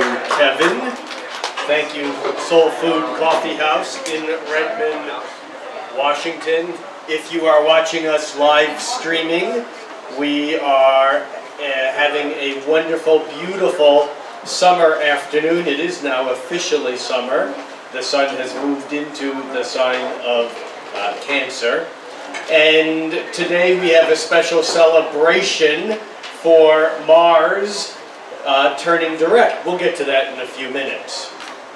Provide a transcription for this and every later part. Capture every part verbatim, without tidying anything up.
Kevin. Thank you, Soul Food Coffee House in Redmond, Washington. If you are watching us live streaming, we are uh, having a wonderful, beautiful summer afternoon. It is now officially summer. The sun has moved into the sign of uh, Cancer. And today we have a special celebration for Mars uh, turning direct. We'll get to that in a few minutes.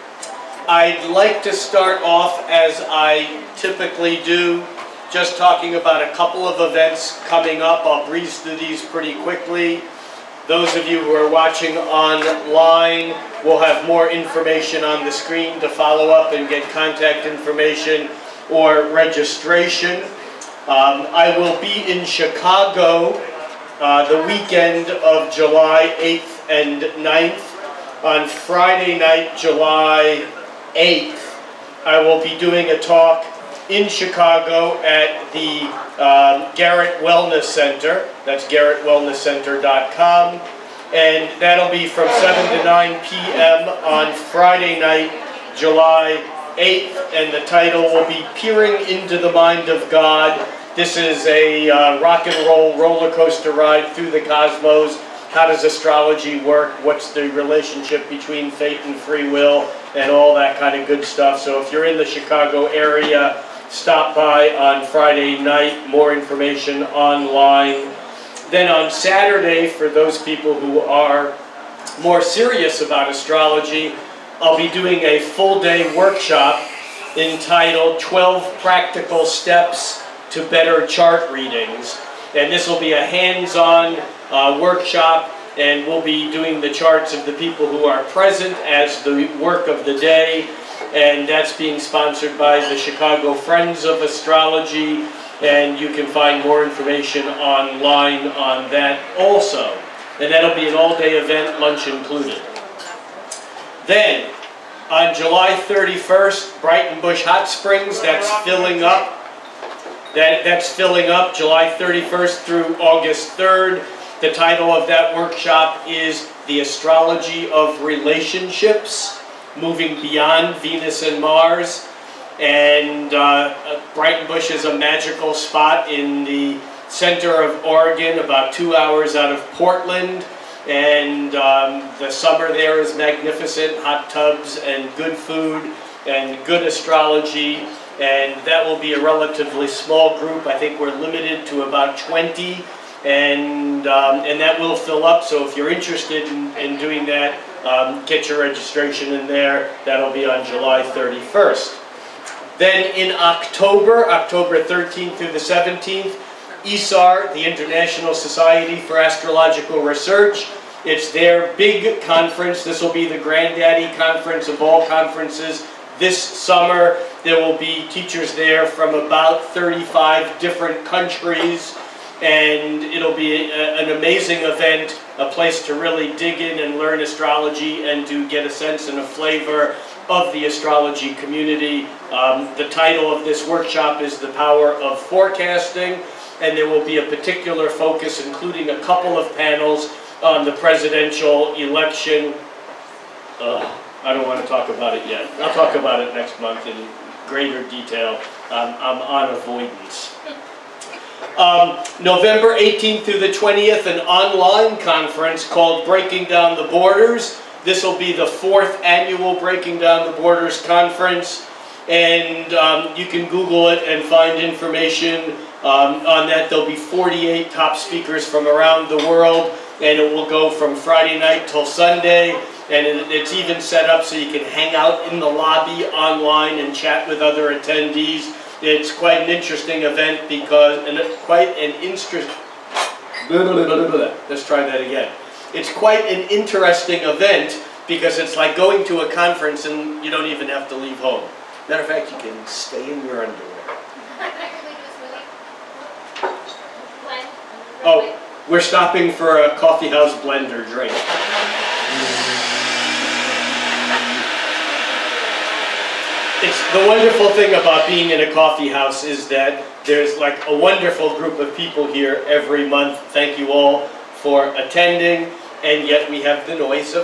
I'd like to start off, as I typically do, just talking about a couple of events coming up. I'll breeze through these pretty quickly. Those of you who are watching online will have more information on the screen to follow up and get contact information or registration. Um, I will be in Chicago uh, the weekend of July eighth and ninth. On Friday night, July eighth, I will be doing a talk in Chicago at the uh, Garrett Wellness Center. That's garrett wellness center dot com. And that'll be from seven to nine p m on Friday night, July eighth. And the title will be Peering into the Mind of God. This is a uh, rock and roll roller coaster ride through the cosmos. How does astrology work? What's the relationship between fate and free will? And all that kind of good stuff. So if you're in the Chicago area, stop by on Friday night. More information online. Then on Saturday, for those people who are more serious about astrology, I'll be doing a full-day workshop entitled twelve Practical Steps to Better Chart Readings. And this will be a hands-on uh, workshop, and we'll be doing the charts of the people who are present as the work of the day. And that's being sponsored by the Chicago Friends of Astrology, and you can find more information online on that also. And that'll be an all-day event, lunch included. Then, on July thirty-first, Brighton Bush Hot Springs, that's filling up. That, that's filling up July thirty-first through August third. The title of that workshop is The Astrology of Relationships, Moving Beyond Venus and Mars. And uh, Brighton Bush is a magical spot in the center of Oregon, about two hours out of Portland. And um, the summer there is magnificent, hot tubs and good food and good astrology. And that will be a relatively small group. I think we're limited to about twenty. And, um, and that will fill up. So if you're interested in, in doing that, um, get your registration in there. That'll be on July thirty-first. Then in October, October thirteenth through the seventeenth, I S A R, the International Society for Astrological Research. It's their big conference. This will be the granddaddy conference of all conferences this summer. There will be teachers there from about thirty-five different countries, and it'll be a, an amazing event, a place to really dig in and learn astrology and to get a sense and a flavor of the astrology community. Um, the title of this workshop is The Power of Forecasting, and there will be a particular focus, including a couple of panels on the presidential election. Uh, I don't want to talk about it yet. I'll talk about it next month in greater detail. Um, I'm on avoidance. Um, November eighteenth through the twentieth, an online conference called Breaking Down the Borders. This will be the fourth annual Breaking Down the Borders conference, and um, you can Google it and find information um, on that. There'll be forty-eight top speakers from around the world, and it will go from Friday night till Sunday, and it, it's even set up so you can hang out in the lobby online and chat with other attendees. It's quite an interesting event because, and it's quite an interesting, let's try that again. It's quite an interesting event because it's like going to a conference and you don't even have to leave home. Matter of fact, you can stay in your underwear. Oh, we're stopping for a coffee house blender drink. It's the wonderful thing about being in a coffee house is that there's like a wonderful group of people here every month. Thank you all for attending, and yet we have the noise of a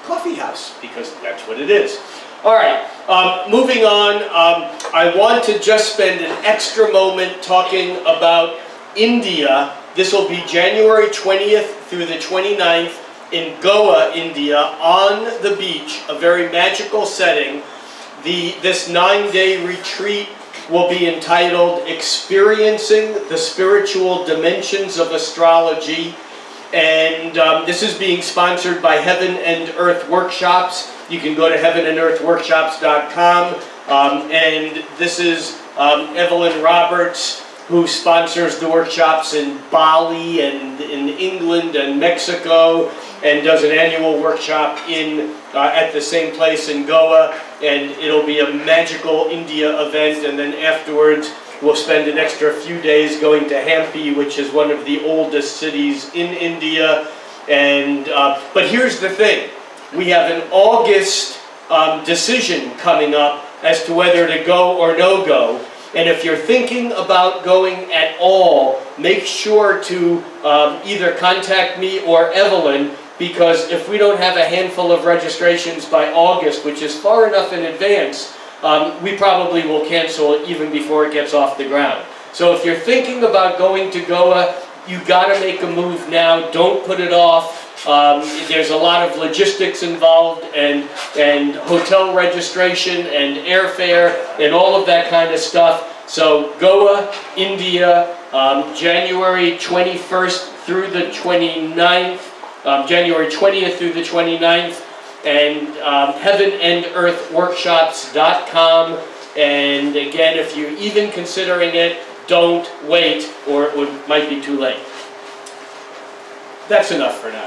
coffee house, because that's what it is. All right, um, moving on, um, I want to just spend an extra moment talking about India. This will be January twentieth through the twenty-ninth in Goa, India, on the beach, a very magical setting. The, this nine-day retreat will be entitled Experiencing the Spiritual Dimensions of Astrology. And um, this is being sponsored by Heaven and Earth Workshops. You can go to heaven and earth workshops dot com. Um, and this is um, Evelyn Roberts, who sponsors the workshops in Bali and in England and Mexico, and does an annual workshop in uh, at the same place in Goa. And it'll be a magical India event, and then afterwards we'll spend an extra few days going to Hampi, which is one of the oldest cities in India. And uh, but here's the thing. We have an August um, decision coming up as to whether to go or no go. And if you're thinking about going at all, make sure to um, either contact me or Evelyn, because if we don't have a handful of registrations by August, which is far enough in advance, um, we probably will cancel it even before it gets off the ground. So if you're thinking about going to Goa, you got to make a move now. Don't put it off. Um, there's a lot of logistics involved, and and hotel registration and airfare and all of that kind of stuff. So Goa, India, um, January twenty-first through the twenty-ninth, um, January twentieth through the twenty-ninth, and um, heaven and earth workshops dot com. And again, if you're even considering it, don't wait, or it would, might be too late. That's enough for now.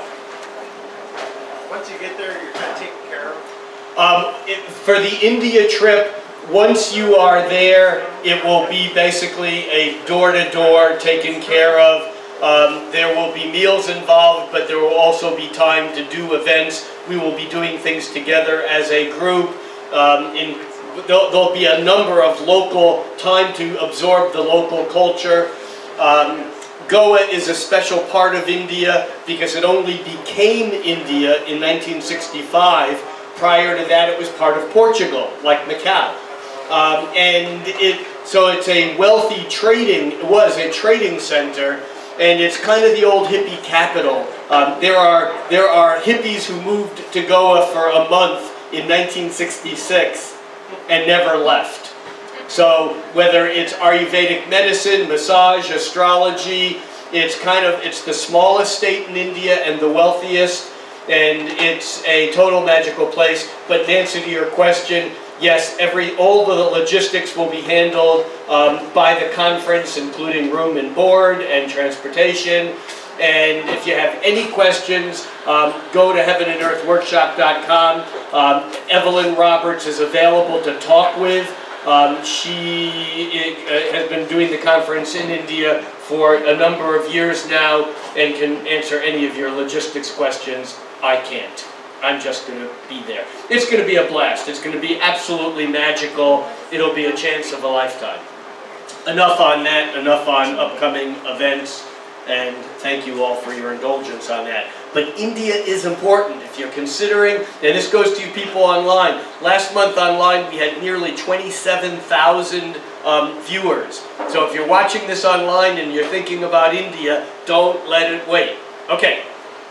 Once you get there, you're kind of taken care of? Um, it, for the India trip, once you are there, it will be basically a door-to-door taken care of. Um, there will be meals involved, but there will also be time to do events. We will be doing things together as a group. Um, in, there'll, there'll be a number of local, time to absorb the local culture. Um, Goa is a special part of India because it only became India in nineteen sixty-five. Prior to that, it was part of Portugal, like Macau. Um, and it, so it's a wealthy trading, it was a trading center, and it's kind of the old hippie capital. Um, there are, there are hippies who moved to Goa for a month in nineteen sixty-six and never left. So whether it's Ayurvedic medicine, massage, astrology, it's kind of, it's the smallest state in India and the wealthiest, and it's a total magical place. But in answer to your question, yes, every, all the logistics will be handled um, by the conference, including room and board and transportation. And if you have any questions, um, go to heaven and earth workshop dot com. Um, Evelyn Roberts is available to talk with. Um, she uh, has been doing the conference in India for a number of years now and can answer any of your logistics questions. I can't. I'm just going to be there. It's going to be a blast. It's going to be absolutely magical. It'll be a chance of a lifetime. Enough on that. Enough on upcoming events. And thank you all for your indulgence on that. But India is important if you're considering, and this goes to you people online. Last month online we had nearly twenty-seven thousand um, viewers. So if you're watching this online and you're thinking about India, don't let it wait. Okay.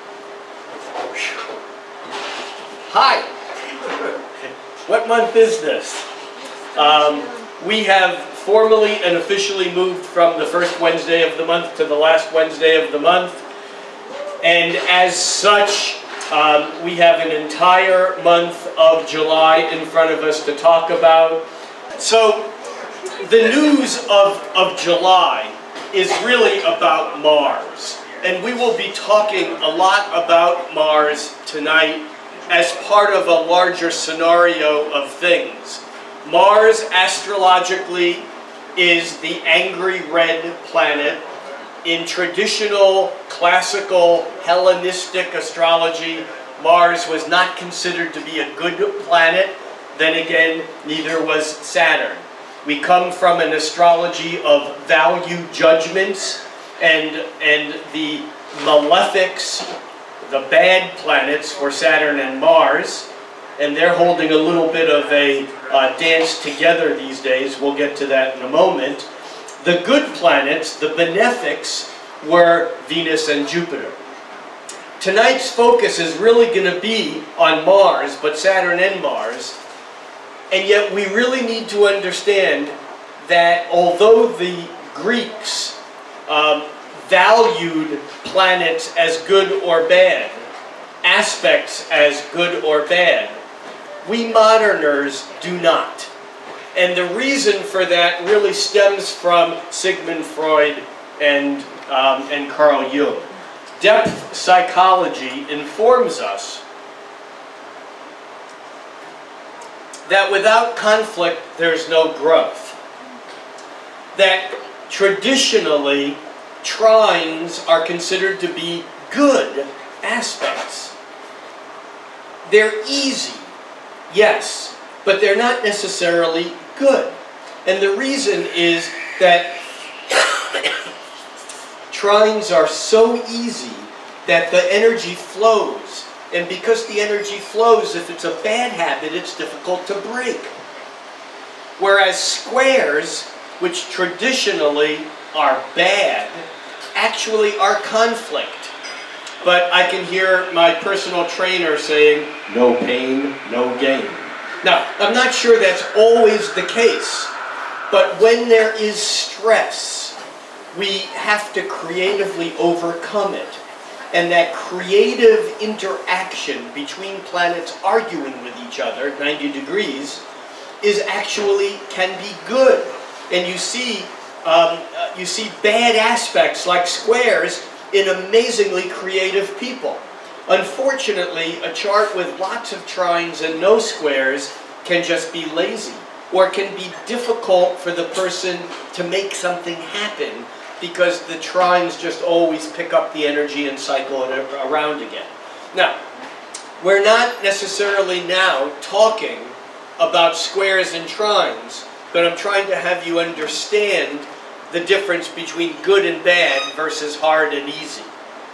Hi. What month is this? Um, we have formally and officially moved from the first Wednesday of the month to the last Wednesday of the month. And as such, um, we have an entire month of July in front of us to talk about. So the news of, of July is really about Mars. And we will be talking a lot about Mars tonight as part of a larger scenario of things. Mars, astrologically, is the angry red planet. In traditional, classical, Hellenistic astrology, Mars was not considered to be a good planet. Then again, neither was Saturn. We come from an astrology of value judgments, and, and the malefics, the bad planets were Saturn and Mars, and they're holding a little bit of a uh, dance together these days. We'll get to that in a moment. The good planets, the benefics, were Venus and Jupiter. Tonight's focus is really going to be on Mars, but Saturn and Mars. And yet we really need to understand that although the Greeks um, valued planets as good or bad, aspects as good or bad, we moderners do not. And the reason for that really stems from Sigmund Freud and, um, and Carl Jung. Depth psychology informs us that without conflict, there's no growth. That traditionally, trines are considered to be good aspects. They're easy, yes, but they're not necessarily good. And the reason is that trines are so easy that the energy flows. And because the energy flows, if it's a bad habit, it's difficult to break. Whereas squares, which traditionally are bad, actually are conflict. But I can hear my personal trainer saying, no pain, no gain. Now, I'm not sure that's always the case, but when there is stress, we have to creatively overcome it. And that creative interaction between planets arguing with each other, ninety degrees, is actually, can be good. And you see, um, uh, you see bad aspects like squares in amazingly creative people. Unfortunately, a chart with lots of trines and no squares can just be lazy, or can be difficult for the person to make something happen because the trines just always pick up the energy and cycle it around again. Now, we're not necessarily now talking about squares and trines, but I'm trying to have you understand the difference between good and bad versus hard and easy.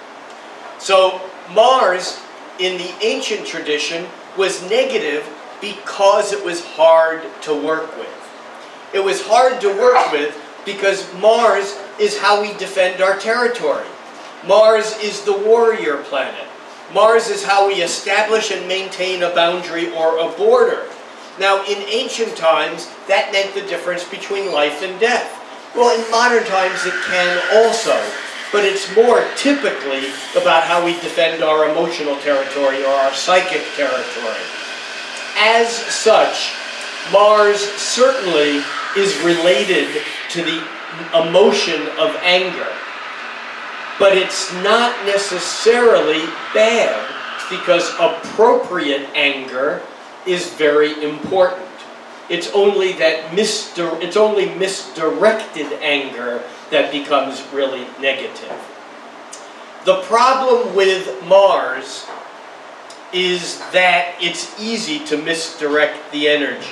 So Mars, in the ancient tradition, was negative because it was hard to work with. It was hard to work with because Mars is how we defend our territory. Mars is the warrior planet. Mars is how we establish and maintain a boundary or a border. Now, in ancient times, that meant the difference between life and death. Well, in modern times, it can also, but it's more typically about how we defend our emotional territory or our psychic territory. As such, Mars certainly is related to the emotion of anger. But it's not necessarily bad, because appropriate anger is very important. It's only that misdir- it's only misdirected anger that becomes really negative. The problem with Mars is that it's easy to misdirect the energy.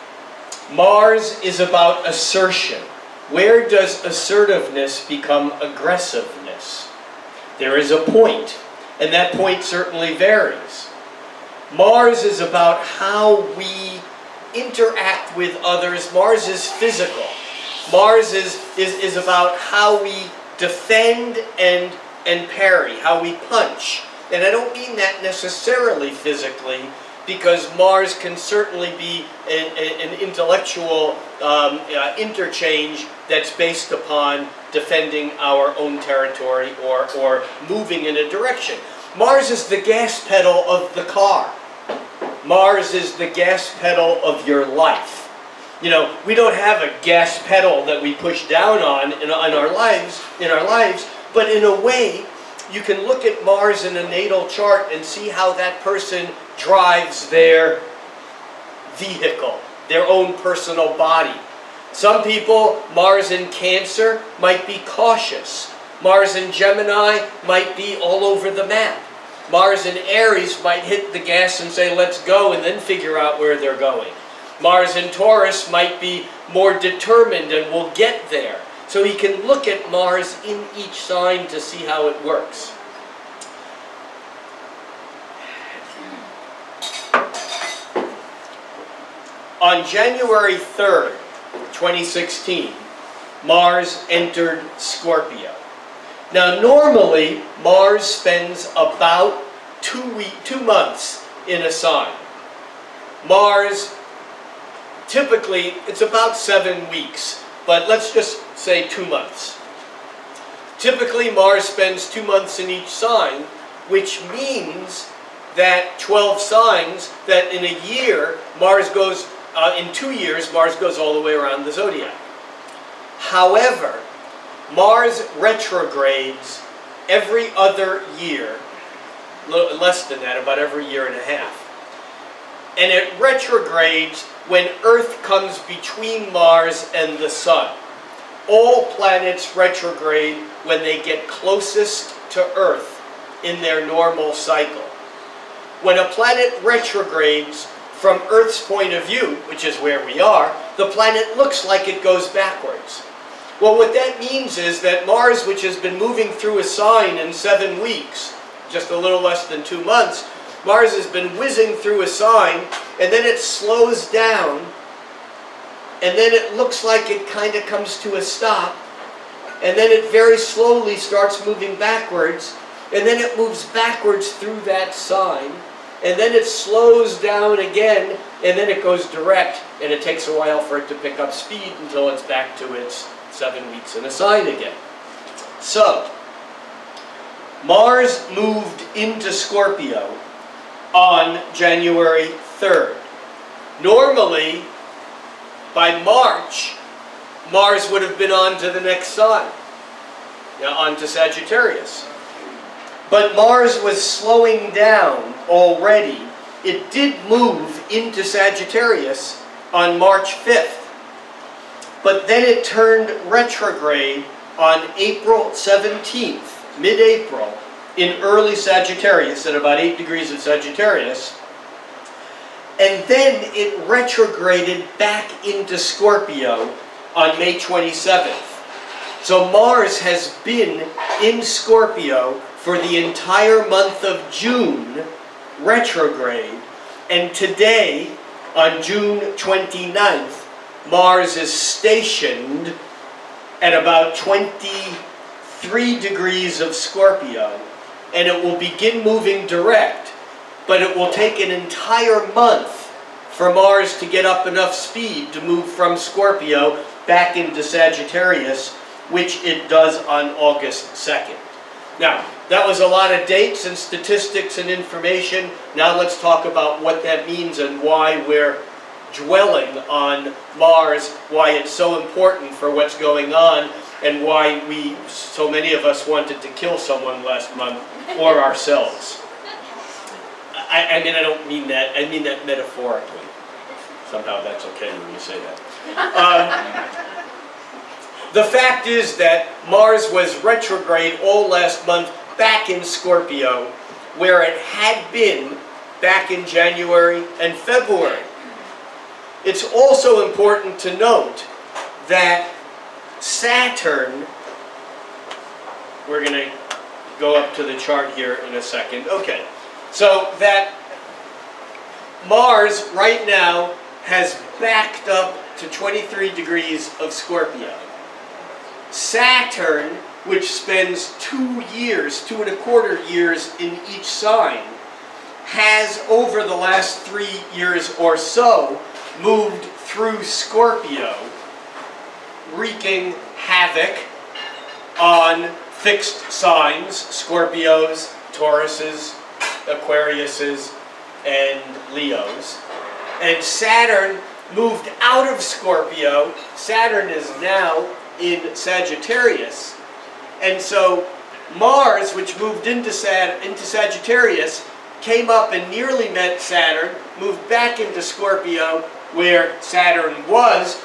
Mars is about assertion. Where does assertiveness become aggressiveness? There is a point, and that point certainly varies. Mars is about how we interact with others. Mars is physical. Mars is, is, is about how we defend and, and parry, how we punch. And I don't mean that necessarily physically, because Mars can certainly be an, an intellectual um, uh, interchange that's based upon defending our own territory or, or moving in a direction. Mars is the gas pedal of the car. Mars is the gas pedal of your life. You know, we don't have a gas pedal that we push down on in, in our lives, in our lives, but in a way, you can look at Mars in a natal chart and see how that person drives their vehicle, their own personal body. Some people, Mars in Cancer, might be cautious. Mars in Gemini might be all over the map. Mars in Aries might hit the gas and say, let's go, and then figure out where they're going. Mars in Taurus might be more determined and will get there. So he can look at Mars in each sign to see how it works. On January third, twenty sixteen, Mars entered Scorpio. Now normally, Mars spends about two, week, two months in a sign. Mars, typically, it's about seven weeks, but let's just say two months. Typically, Mars spends two months in each sign, which means that twelve signs, that in a year, Mars goes, uh, in two years, Mars goes all the way around the zodiac. However, Mars retrogrades every other year, less than that, about every year and a half. And it retrogrades when Earth comes between Mars and the Sun. All planets retrograde when they get closest to Earth in their normal cycle. When a planet retrogrades from Earth's point of view, which is where we are, the planet looks like it goes backwards. Well, what that means is that Mars, which has been moving through a sign in seven weeks, just a little less than two months, Mars has been whizzing through a sign, and then it slows down, and then it looks like it kind of comes to a stop, and then it very slowly starts moving backwards, and then it moves backwards through that sign, and then it slows down again, and then it goes direct, and it takes a while for it to pick up speed until it's back to its seven weeks in a sign again. So, Mars moved into Scorpio on January third. Normally, by March, Mars would have been on to the next sign, you know, on to Sagittarius. But Mars was slowing down already. It did move into Sagittarius on March fifth. But then it turned retrograde on April seventeenth, mid-April, in early Sagittarius, at about eight degrees of Sagittarius. And then it retrograded back into Scorpio on May twenty-seventh. So Mars has been in Scorpio for the entire month of June, retrograde. And today, on June twenty-ninth, Mars is stationed at about twenty-three degrees of Scorpio, and it will begin moving direct, but it will take an entire month for Mars to get up enough speed to move from Scorpio back into Sagittarius, which it does on August second. Now, that was a lot of dates and statistics and information. Now let's talk about what that means and why we're dwelling on Mars, why it's so important for what's going on, and why we, so many of us, wanted to kill someone last month, or ourselves. I, I mean, I don't mean that, I mean that metaphorically. Somehow that's okay when you say that. Um, the fact is that Mars was retrograde all last month back in Scorpio, where it had been back in January and February. It's also important to note that Saturn, we're going to go up to the chart here in a second. Okay, so that Mars right now has backed up to twenty-three degrees of Scorpio. Saturn, which spends two years, two and a quarter years in each sign, has over the last three years or so moved through Scorpio, wreaking havoc on fixed signs, Scorpios, Tauruses, Aquariuses, and Leos. And Saturn moved out of Scorpio. Saturn is now in Sagittarius. And so Mars, which moved into, Sag into Sagittarius, came up and nearly met Saturn, moved back into Scorpio, where Saturn was,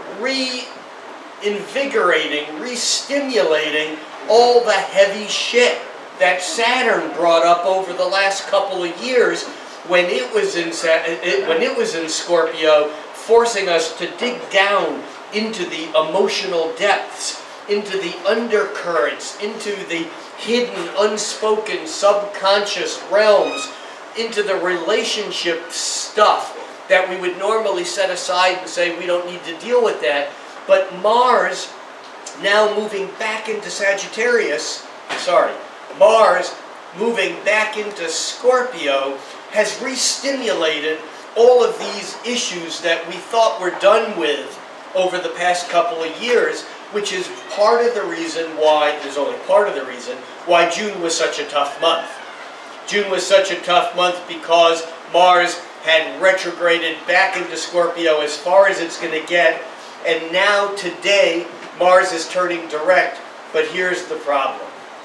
reinvigorating, re-stimulating all the heavy shit that Saturn brought up over the last couple of years when it was in, when it was in Scorpio, forcing us to dig down into the emotional depths, into the undercurrents, into the hidden, unspoken, subconscious realms, into the relationship stuff that we would normally set aside and say we don't need to deal with that. But Mars, now moving back into Sagittarius, sorry, Mars moving back into Scorpio, has re-stimulated all of these issues that we thought were done with over the past couple of years, which is part of the reason why, there's only part of the reason, why June was such a tough month. June was such a tough month because Mars had retrograded back into Scorpio as far as it's going to get, and now today Mars is turning direct, but here's the problem.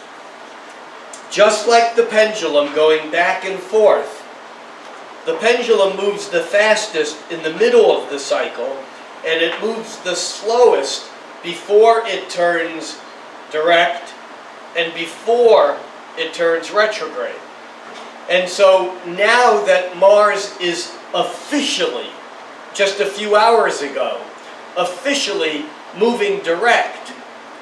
Just like the pendulum going back and forth, the pendulum moves the fastest in the middle of the cycle, and it moves the slowest before it turns direct and before it turns retrograde. And so now that Mars is officially, just a few hours ago, officially moving direct,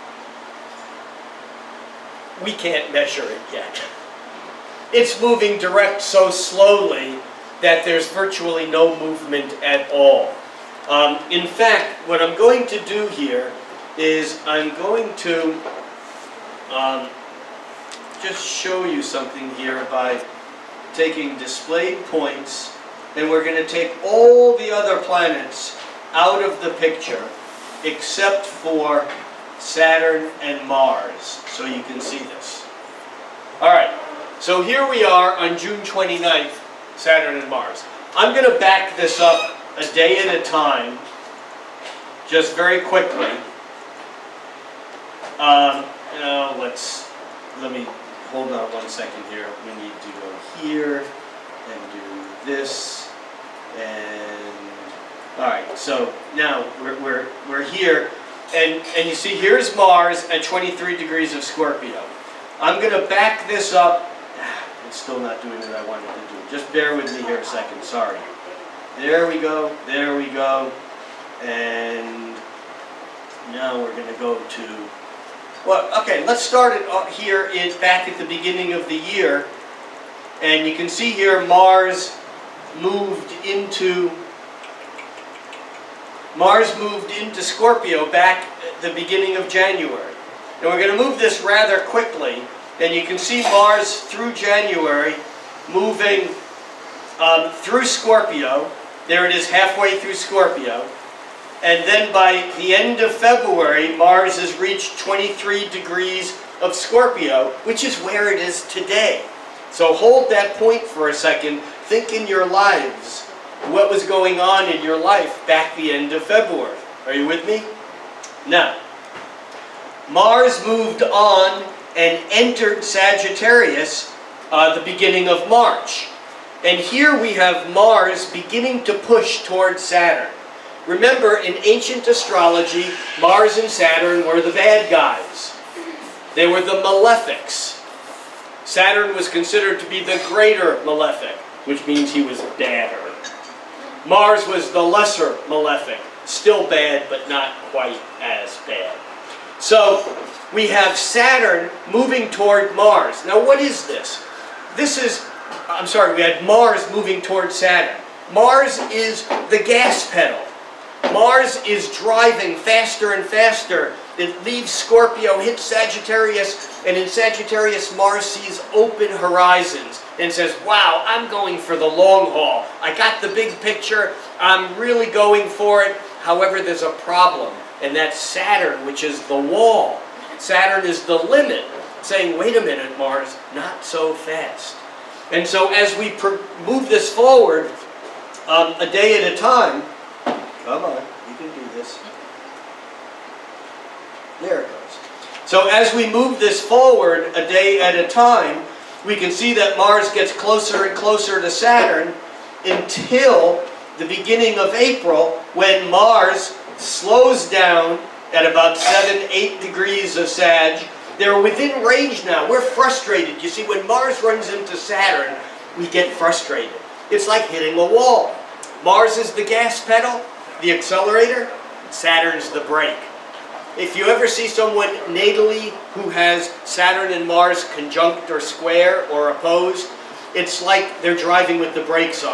we can't measure it yet. It's moving direct so slowly that there's virtually no movement at all. Um, in fact, what I'm going to do here is I'm going to um, just show you something here by taking displayed points, and we're going to take all the other planets out of the picture except for Saturn and Mars, so you can see this. Alright, so here we are on June twenty-ninth, Saturn and Mars. I'm going to back this up a day at a time, just very quickly. Um, now let's, let me, hold on one second here. We need to go here and do this, and, alright, so now we're, we're, we're here. And, and you see, here's Mars at twenty-three degrees of Scorpio. I'm going to back this up. It's still not doing what I wanted to do. Just bear with me here a second. Sorry. There we go. There we go. And now we're going to go to... Well, okay, let's start it here in, back at the beginning of the year. And you can see here Mars moved into... Mars moved into Scorpio back at the beginning of January. And we're going to move this rather quickly. And you can see Mars through January moving um, through Scorpio. There it is, halfway through Scorpio. And then by the end of February, Mars has reached twenty-three degrees of Scorpio, which is where it is today. So hold that point for a second. Think in your lives. What was going on in your life back the end of February. Are you with me? Now, Mars moved on and entered Sagittarius uh, the beginning of March. And here we have Mars beginning to push towards Saturn. Remember, in ancient astrology, Mars and Saturn were the bad guys. They were the malefics. Saturn was considered to be the greater malefic, which means he was badder. Mars was the lesser malefic, still bad, but not quite as bad. So, we have Saturn moving toward Mars. Now, what is this? This is, I'm sorry, we had Mars moving toward Saturn. Mars is the gas pedal. Mars is driving faster and faster. It leaves Scorpio, hits Sagittarius, and in Sagittarius, Mars sees open horizons and says, wow, I'm going for the long haul. I got the big picture. I'm really going for it. However, there's a problem, and that's Saturn, which is the wall. Saturn is the limit, saying, wait a minute, Mars, not so fast. And so as we move this forward um, a day at a time, come on, you can do this. There it goes. So as we move this forward a day at a time, we can see that Mars gets closer and closer to Saturn until the beginning of April, when Mars slows down at about seven, eight degrees of Sag. They're within range now. We're frustrated. You see, when Mars runs into Saturn, we get frustrated. It's like hitting a wall. Mars is the gas pedal, the accelerator. Saturn's the brake. If you ever see someone natally who has Saturn and Mars conjunct or square or opposed, it's like they're driving with the brakes on.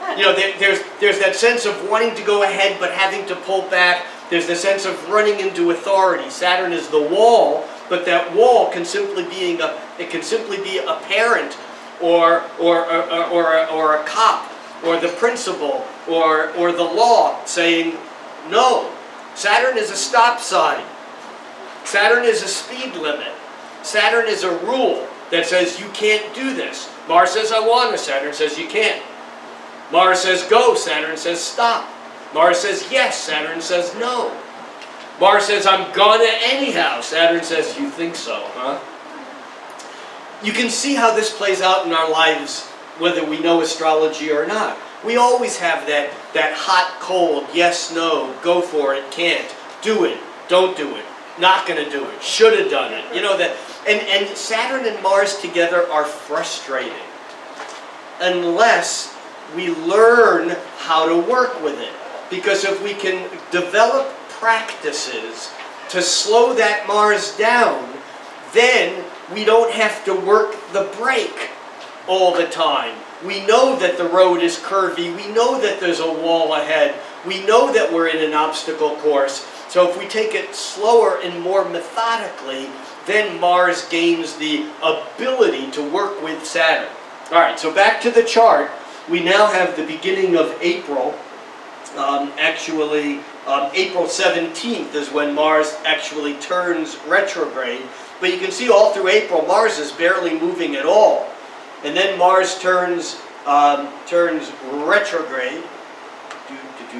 You know, there, there's, there's that sense of wanting to go ahead but having to pull back. There's the sense of running into authority. Saturn is the wall, but that wall can simply be a, it can simply be a parent or, or, or, or, a, or a cop or the principal or, or the law saying, no, Saturn is a stop sign. Saturn is a speed limit. Saturn is a rule that says you can't do this. Mars says I want to, Saturn says you can't. Mars says go, Saturn says stop. Mars says yes, Saturn says no. Mars says I'm gonna anyhow, Saturn says you think so, huh? You can see how this plays out in our lives whether we know astrology or not. We always have that, that hot, cold, yes, no, go for it, can't, do it, don't do it, not gonna do it, should have done it. You know that, and, and Saturn and Mars together are frustrating unless we learn how to work with it. Because if we can develop practices to slow that Mars down, then we don't have to work the brake all the time. We know that the road is curvy. We know that there's a wall ahead. We know that we're in an obstacle course. So if we take it slower and more methodically, then Mars gains the ability to work with Saturn. All right, so back to the chart. We now have the beginning of April. Um, actually, um, April seventeenth is when Mars actually turns retrograde. But you can see all through April, Mars is barely moving at all. And then Mars turns um, turns retrograde. There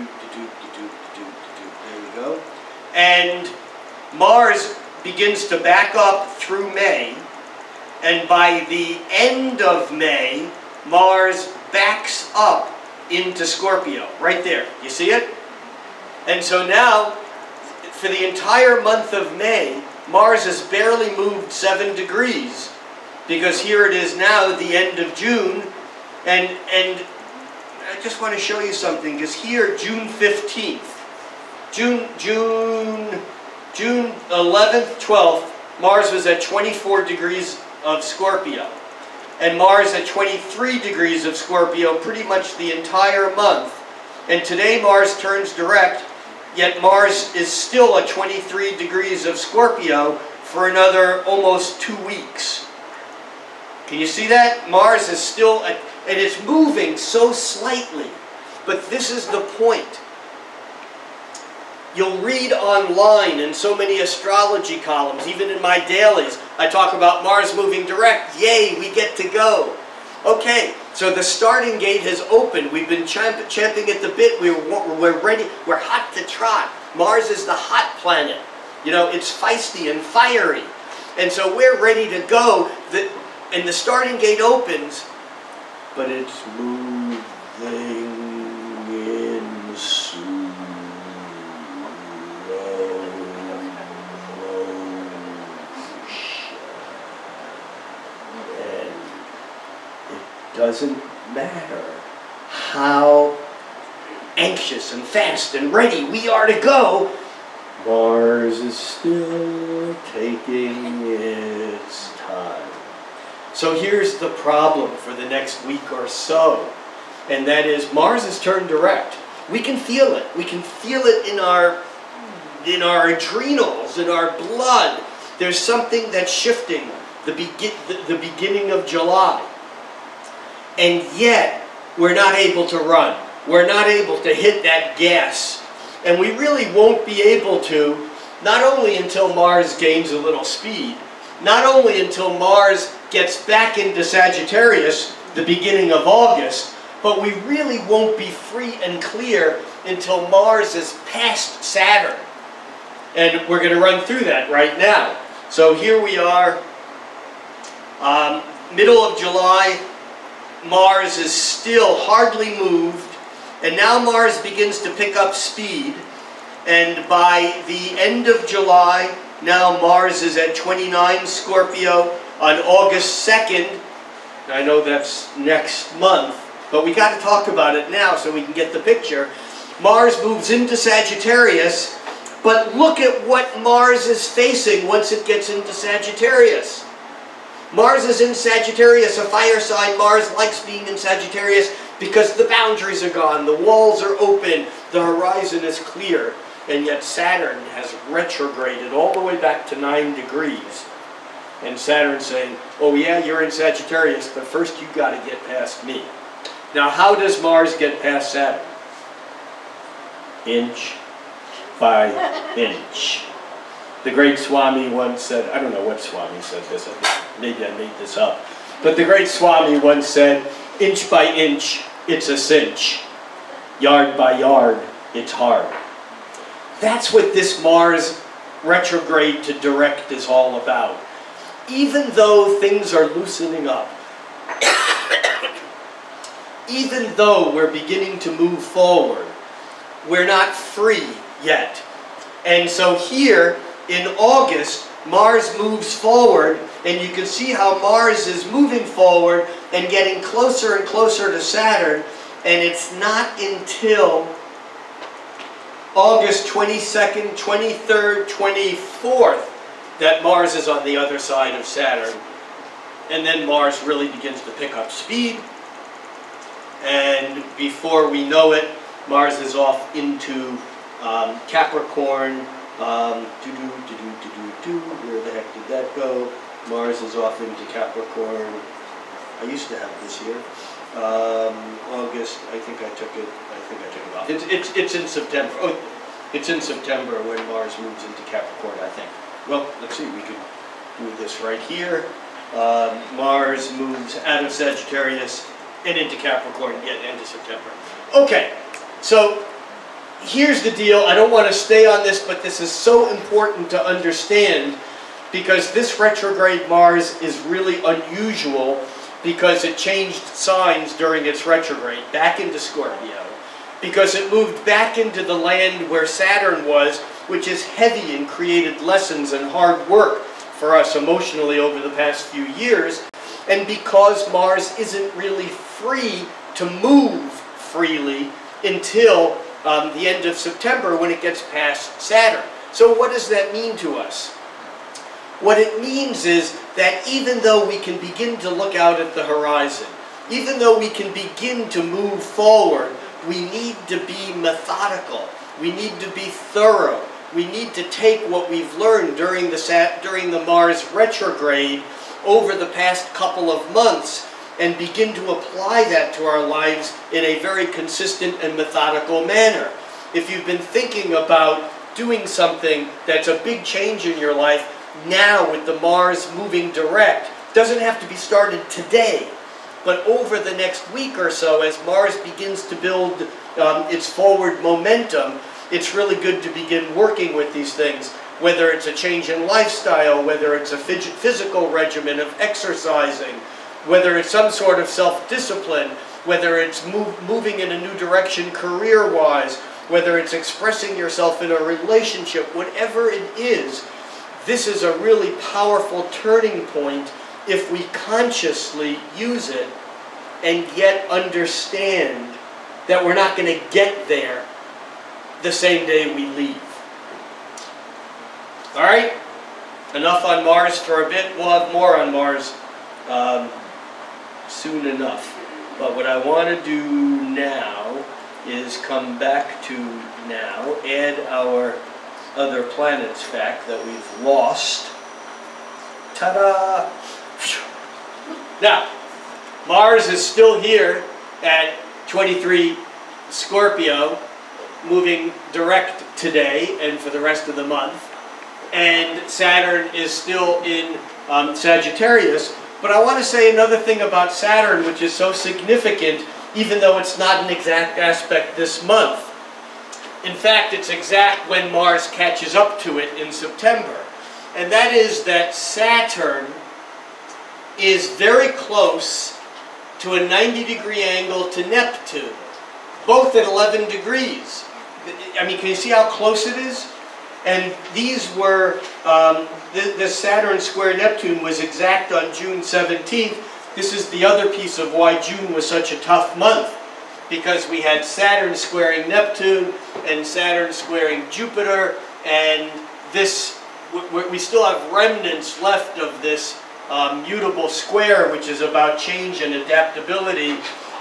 we go. And Mars begins to back up through May. And by the end of May, Mars backs up into Scorpio, right there. You see it? And so now, for the entire month of May, Mars has barely moved seven degrees, because here it is now, the end of June, and, and I just want to show you something, because here, June fifteenth, June, June, June eleventh, twelfth, Mars was at twenty-four degrees of Scorpio. And Mars at twenty-three degrees of Scorpio pretty much the entire month. And today Mars turns direct, yet Mars is still at twenty-three degrees of Scorpio for another almost two weeks. Can you see that? Mars is still, at, and it's moving so slightly. But this is the point. You'll read online in so many astrology columns, even in my dailies, I talk about Mars moving direct. Yay, we get to go. Okay, so the starting gate has opened. We've been champ champing at the bit. We're, we're ready. We're hot to trot. Mars is the hot planet. You know, it's feisty and fiery. And so we're ready to go. The, and the starting gate opens, but it's moving in slow. Doesn't matter how anxious and fast and ready we are to go, Mars is still taking its time. So here's the problem for the next week or so, and that is Mars is turned direct. We can feel it. We can feel it in our, in our adrenals, in our blood. There's something that's shifting, the, begin, the, the beginning of July. And yet, we're not able to run. We're not able to hit that gas. And we really won't be able to, not only until Mars gains a little speed, not only until Mars gets back into Sagittarius, the beginning of August, but we really won't be free and clear until Mars is past Saturn. And we're going to run through that right now. So here we are, um, middle of July. Mars is still hardly moved, and now Mars begins to pick up speed, and by the end of July, now Mars is at twenty-nine Scorpio. On August second, I know that's next month, but we got to talk about it now so we can get the picture. Mars moves into Sagittarius, but look at what Mars is facing once it gets into Sagittarius. Mars is in Sagittarius, a fire sign. Mars likes being in Sagittarius. because the boundaries are gone, the walls are open, the horizon is clear, and yet Saturn has retrograded all the way back to nine degrees. And Saturn's saying, oh yeah, you're in Sagittarius, but first you've got to get past me. Now how does Mars get past Saturn? Inch by inch. The great Swami once said, I don't know what Swami said this, maybe I made this up, but the great Swami once said, inch by inch, it's a cinch. Yard by yard, it's hard. That's what this Mars retrograde to direct is all about. Even though things are loosening up, even though we're beginning to move forward, we're not free yet. And so here in August, Mars moves forward, and you can see how Mars is moving forward and getting closer and closer to Saturn, and it's not until August twenty-second, twenty-third, twenty-fourth that Mars is on the other side of Saturn. And then Mars really begins to pick up speed, and before we know it, Mars is off into um, Capricorn. Um, doo -doo, doo -doo, doo -doo, doo. Where the heck did that go? Mars is off into Capricorn. I used to have this here. Um, August, I think I took it, I think I took it off. It's, it's, it's in September. Oh, it's in September when Mars moves into Capricorn, I think. Well, let's see, we could do this right here. Um, Mars moves out of Sagittarius and into Capricorn, yet into September. Okay, so here's the deal. I don't want to stay on this, but this is so important to understand because this retrograde Mars is really unusual because it changed signs during its retrograde, back into Scorpio, because it moved back into the land where Saturn was, which is heavy and created lessons and hard work for us emotionally over the past few years, and because Mars isn't really free to move freely until um, the end of September when it gets past Saturn. So what does that mean to us? What it means is that even though we can begin to look out at the horizon, even though we can begin to move forward, we need to be methodical. We need to be thorough. We need to take what we've learned during the, Sat during the Mars retrograde over the past couple of months and begin to apply that to our lives in a very consistent and methodical manner. If you've been thinking about doing something that's a big change in your life, now with the Mars moving direct, doesn't have to be started today, but over the next week or so, as Mars begins to build um, its forward momentum, it's really good to begin working with these things, whether it's a change in lifestyle, whether it's a physical regimen of exercising, whether it's some sort of self-discipline, whether it's move, moving in a new direction career-wise, whether it's expressing yourself in a relationship, whatever it is, this is a really powerful turning point if we consciously use it and yet understand that we're not going to get there the same day we leave. All right? Enough on Mars for a bit. We'll have more on Mars um, soon enough. But what I want to do now is come back to now, add our other planets fact that we've lost. Ta-da! Now, Mars is still here at twenty-three Scorpio, moving direct today and for the rest of the month. And Saturn is still in um, Sagittarius. But I want to say another thing about Saturn, which is so significant, even though it's not an exact aspect this month. In fact, it's exact when Mars catches up to it in September. And that is that Saturn is very close to a ninety degree angle to Neptune, both at eleven degrees. I mean, can you see how close it is? And these were, um, the, the Saturn square Neptune was exact on June seventeenth. This is the other piece of why June was such a tough month, because we had Saturn squaring Neptune and Saturn squaring Jupiter, and this, we still have remnants left of this um, mutable square, which is about change and adaptability.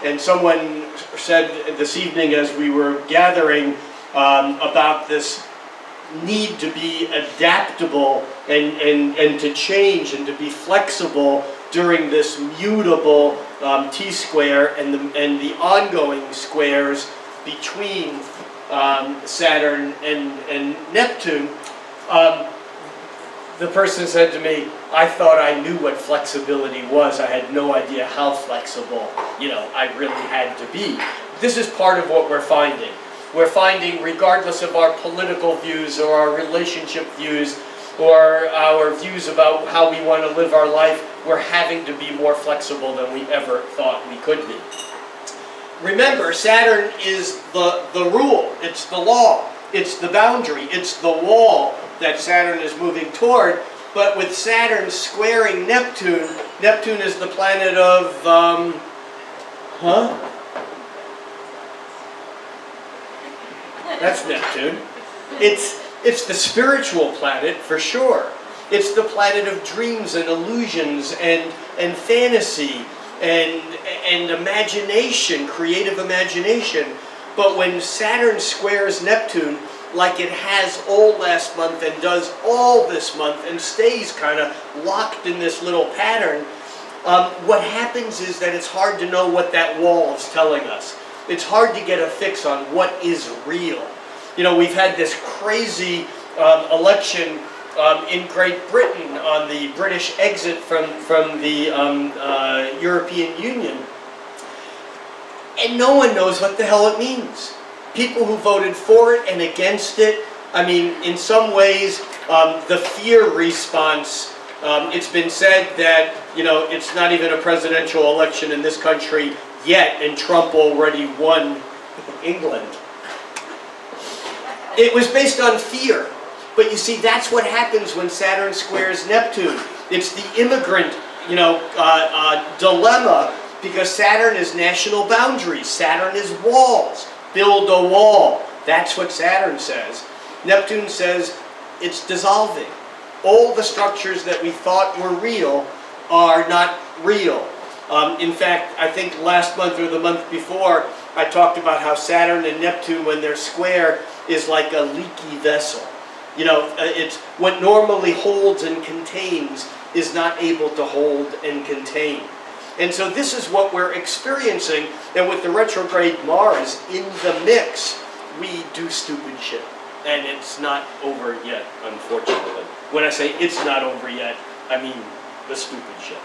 And someone said this evening as we were gathering um, about this need to be adaptable and, and, and to change and to be flexible during this mutable um, T-square and the, and the ongoing squares between um, Saturn and, and Neptune. Um, the person said to me, I thought I knew what flexibility was. I had no idea how flexible, you know, I really had to be. This is part of what we're finding. We're finding, regardless of our political views or our relationship views or our views about how we want to live our life, we're having to be more flexible than we ever thought we could be. Remember, Saturn is the, the rule, it's the law, it's the boundary, it's the wall that Saturn is moving toward. But with Saturn squaring Neptune, Neptune is the planet of, um, huh? That's Neptune. It's, it's the spiritual planet for sure. It's the planet of dreams and illusions and, and fantasy and, and imagination, creative imagination. But when Saturn squares Neptune, like it has all last month and does all this month and stays kind of locked in this little pattern, um, what happens is that it's hard to know what that wall is telling us. It's hard to get a fix on what is real. You know, we've had this crazy um, election um, in Great Britain on the British exit from, from the um, uh, European Union. And no one knows what the hell it means. People who voted for it and against it, I mean, in some ways, um, the fear response, um, it's been said that, you know, it's not even a presidential election in this country yet, and Trump already won England. It was based on fear. But you see, that's what happens when Saturn squares Neptune. It's the immigrant, you know, uh, uh, dilemma, because Saturn is national boundaries. Saturn is walls. Build a wall. That's what Saturn says. Neptune says it's dissolving. All the structures that we thought were real are not real. Um, in fact, I think last month or the month before, I talked about how Saturn and Neptune, when they're square, is like a leaky vessel. You know, it's what normally holds and contains is not able to hold and contain. And so this is what we're experiencing, and with the retrograde Mars in the mix, we do stupid shit. And it's not over yet, unfortunately. When I say it's not over yet, I mean the stupid shit.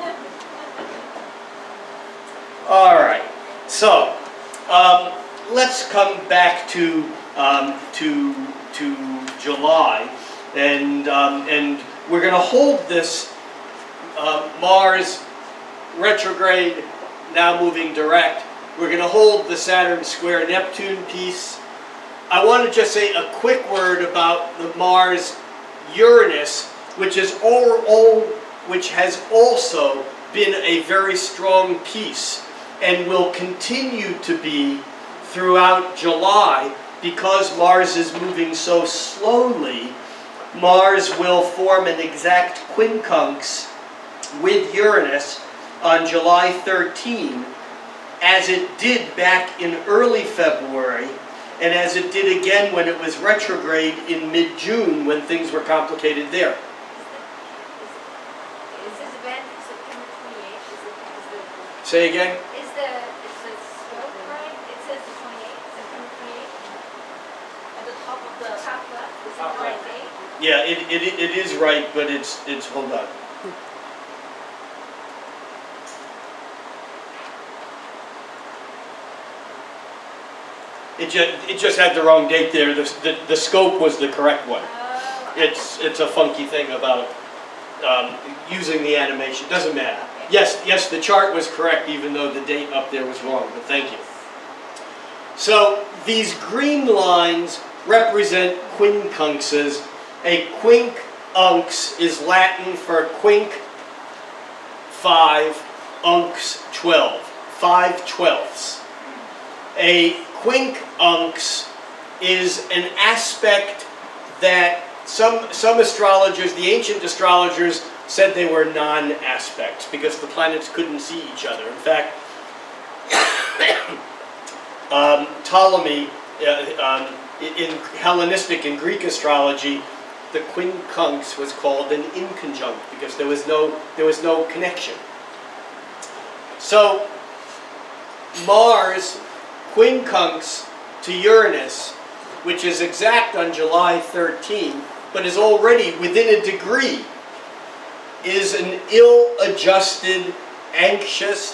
All right, so um, let's come back to um, to to July, and um, and we're going to hold this uh, Mars retrograde, now moving direct. We're going to hold the Saturn square Neptune piece. I want to just say a quick word about the Mars Uranus, which is all, all which has also been a very strong piece and will continue to be throughout July. Because Mars is moving so slowly, Mars will form an exact quincunx with Uranus on July thirteenth, as it did back in early February, and as it did again when it was retrograde in mid-June, when things were complicated there. Is this event September twenty-eighth? Is it, is the, Say again? Is the, is the scope right? It says the twenty-eighth, September twenty-eighth? At the top of the top left, is that the right date? Yeah, it, it, it is right, but it's, it's, hold on. It just, it just had the wrong date there. The, the, the scope was the correct one. Oh. It's, it's a funky thing about um, using the animation. Doesn't matter. Yes, yes, the chart was correct, even though the date up there was wrong, but thank you. So these green lines represent quincunxes. A quincunx is Latin for quinc, five, unx, twelve. Five twelfths. A quincunx is an aspect that some, some astrologers, the ancient astrologers, said they were non-aspects because the planets couldn't see each other. In fact, um, Ptolemy, uh, um, in Hellenistic and Greek astrology, the quincunx was called an inconjunct because there was no there was no connection. So Mars quincunx to Uranus, which is exact on July thirteenth, but is already within a degree, is an ill-adjusted, anxious,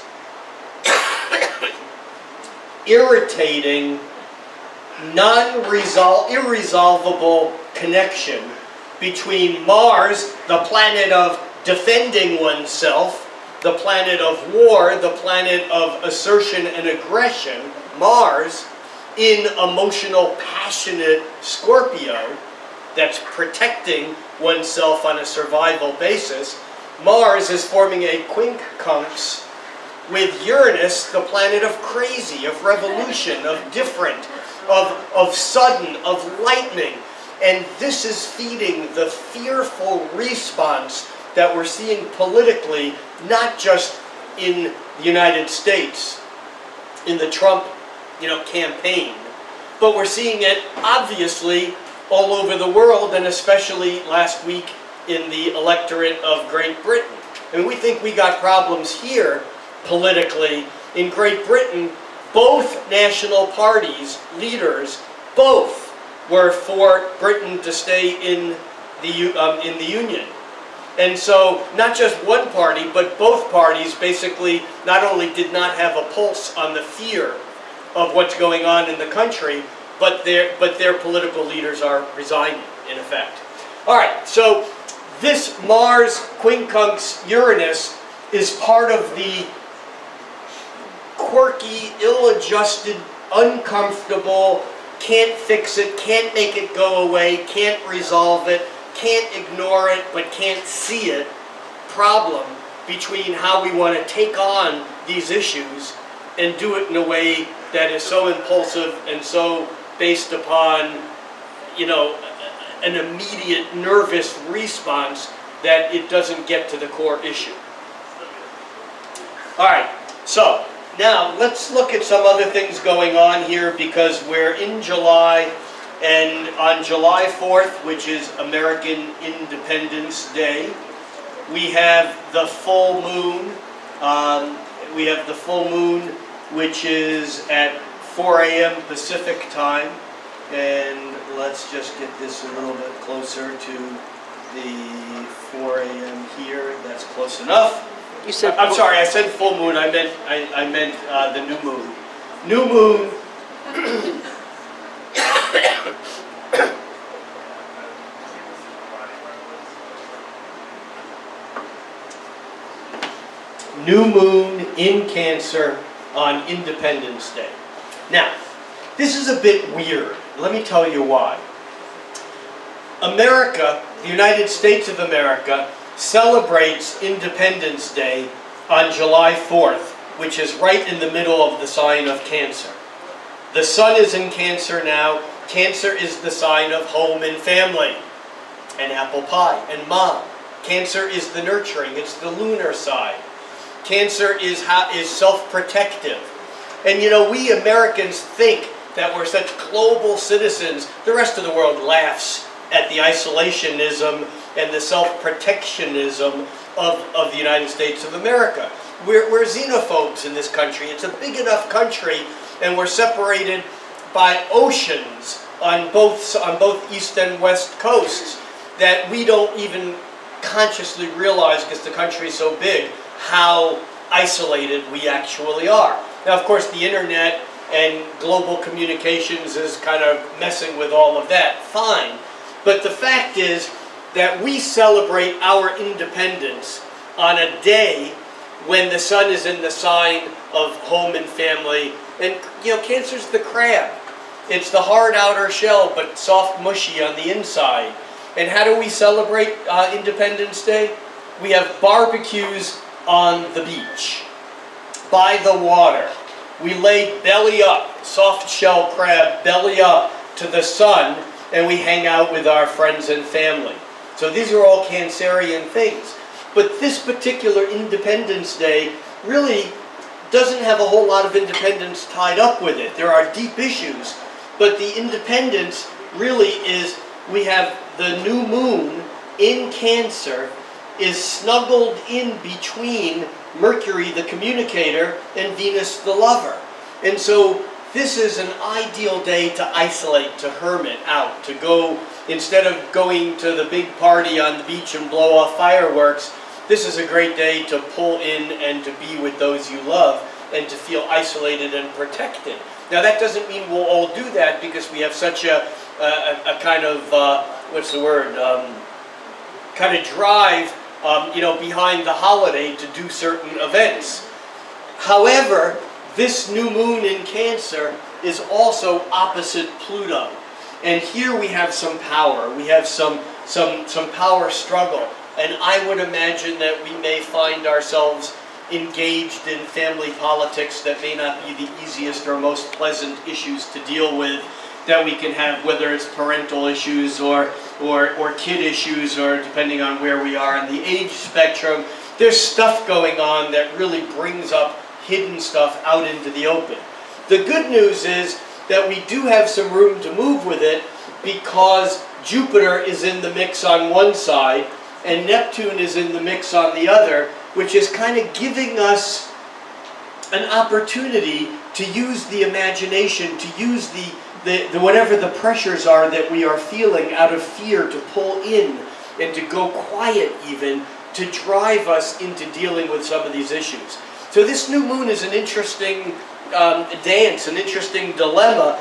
irritating, non-resol- irresolvable connection between Mars, the planet of defending oneself, the planet of war, the planet of assertion and aggression, Mars, in emotional, passionate Scorpio, that's protecting oneself on a survival basis. Mars is forming a quincunx with Uranus, the planet of crazy, of revolution, of different, of, of sudden, of lightning. And this is feeding the fearful response that we're seeing politically, not just in the United States, in the Trump, you know, campaign, but we're seeing it obviously all over the world, and especially last week in the electorate of Great Britain. I mean, we think we got problems here politically. In Great Britain, both national parties, leaders, both were for Britain to stay in the, um, in the Union. And so, not just one party, but both parties basically not only did not have a pulse on the fear of what's going on in the country, but their, but their political leaders are resigning, in effect. All right, so this Mars quincunx Uranus is part of the quirky, ill-adjusted, uncomfortable, can't fix it, can't make it go away, can't resolve it, can't ignore it, but can't see it problem between how we want to take on these issues and do it in a way that is so impulsive and so based upon, you know, an immediate nervous response that it doesn't get to the core issue. All right, so now let's look at some other things going on here, because we're in July, and on July fourth, which is American Independence Day, we have the full moon. Um, we have the full moon, which is at four A M Pacific time, and let's just get this a little bit closer to the four A M here. That's close enough. You said I'm sorry, I said full moon. I meant I, I meant uh, the new moon. New moon. New moon in Cancer on Independence Day. Now, this is a bit weird. Let me tell you why. America, the United States of America, celebrates Independence Day on July fourth, which is right in the middle of the sign of Cancer. The sun is in Cancer now. Cancer is the sign of home and family, and apple pie, and mom. Cancer is the nurturing. It's the lunar side. Cancer is, is self-protective. And you know, we Americans think that we're such global citizens. The rest of the world laughs at the isolationism and the self-protectionism of, of the United States of America. We're, we're xenophobes in this country. It's a big enough country, and we're separated by oceans on both, on both east and west coasts that we don't even consciously realize, because the country is so big, how isolated we actually are. Now, of course, the internet and global communications is kind of messing with all of that. Fine. But the fact is that we celebrate our independence on a day when the sun is in the sign of home and family. And, you know, Cancer's the crab. It's the hard outer shell, but soft, mushy on the inside. And how do we celebrate uh, Independence Day? We have barbecues on the beach, by the water. We lay belly up, soft shell crab, belly up to the sun, and we hang out with our friends and family. So these are all Cancerian things. But this particular Independence Day really doesn't have a whole lot of independence tied up with it. There are deep issues, but the independence really is, we have the new moon in Cancer is snuggled in between Mercury, the communicator, and Venus, the lover. And so this is an ideal day to isolate, to hermit out, to go, instead of going to the big party on the beach and blow off fireworks, this is a great day to pull in and to be with those you love and to feel isolated and protected. Now that doesn't mean we'll all do that, because we have such a, a, a kind of, uh, what's the word, um, kind of drive um, you know, behind the holiday to do certain events. However, this new moon in Cancer is also opposite Pluto. And here we have some power. We have some, some, some power struggle. And I would imagine that we may find ourselves engaged in family politics that may not be the easiest or most pleasant issues to deal with that we can have, whether it's parental issues or, or, or kid issues, or depending on where we are in the age spectrum. There's stuff going on that really brings up hidden stuff out into the open. The good news is that we do have some room to move with it, because Jupiter is in the mix on one side and Neptune is in the mix on the other, which is kind of giving us an opportunity to use the imagination, to use the, the, the whatever the pressures are that we are feeling out of fear, to pull in and to go quiet even, to drive us into dealing with some of these issues. So this new moon is an interesting um, dance, an interesting dilemma.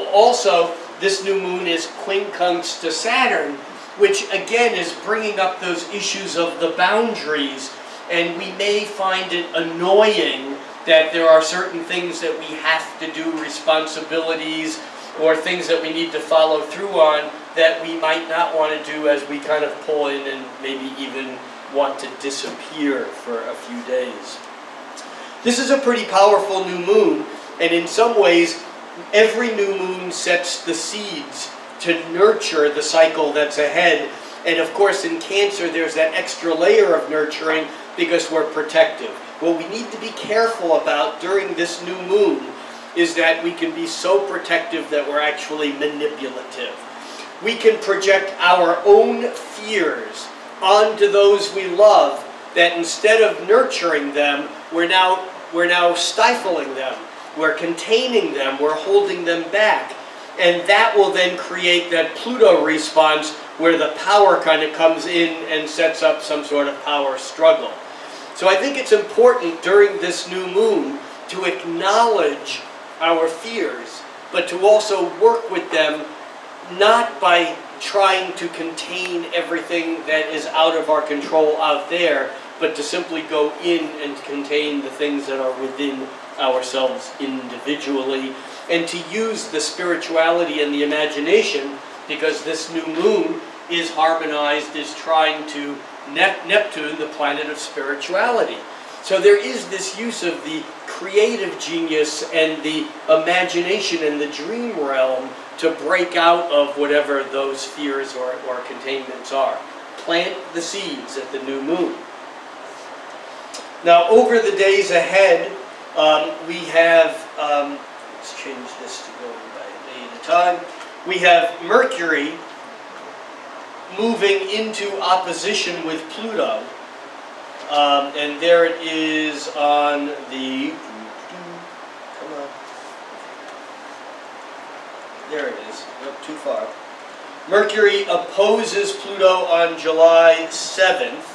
Also, this new moon is quincunx to Saturn, which again is bringing up those issues of the boundaries. And we may find it annoying that there are certain things that we have to do, responsibilities, or things that we need to follow through on that we might not want to do as we kind of pull in and maybe even want to disappear for a few days. This is a pretty powerful new moon, and in some ways, every new moon sets the seeds to nurture the cycle that's ahead. And of course, in Cancer, there's that extra layer of nurturing because we're protective. What we need to be careful about during this new moon is that we can be so protective that we're actually manipulative. We can project our own fears onto those we love, that instead of nurturing them, we're now, we're now stifling them. We're containing them. We're holding them back. And that will then create that Pluto response where the power kind of comes in and sets up some sort of power struggle. So I think it's important during this new moon to acknowledge our fears, but to also work with them, not by trying to contain everything that is out of our control out there, but to simply go in and contain the things that are within ourselves individually, and to use the spirituality and the imagination, because this new moon is harmonized, is trying to Nep Neptune, the planet of spirituality. So there is this use of the creative genius and the imagination and the dream realm to break out of whatever those fears or, or containments are. Plant the seeds at the new moon. Now, over the days ahead, um, we have, um, let's change this to go by a day at a time. We have Mercury moving into opposition with Pluto. Um, and there it is on the, come on, there it is, not too far. Mercury opposes Pluto on July seventh.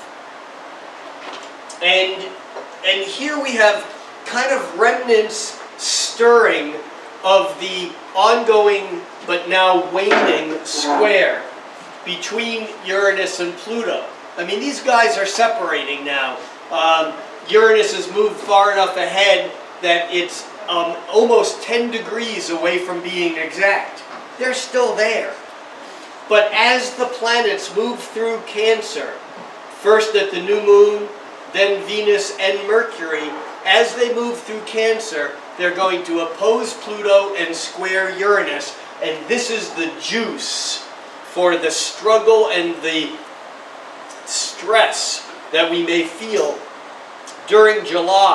And, and here we have kind of remnants stirring of the ongoing but now waning square between Uranus and Pluto. I mean, these guys are separating now. Um, Uranus has moved far enough ahead that it's um, almost ten degrees away from being exact. They're still there. But as the planets move through Cancer, first at the new moon, then Venus and Mercury, as they move through Cancer, they're going to oppose Pluto and square Uranus. And this is the juice for the struggle and the stress that we may feel during July,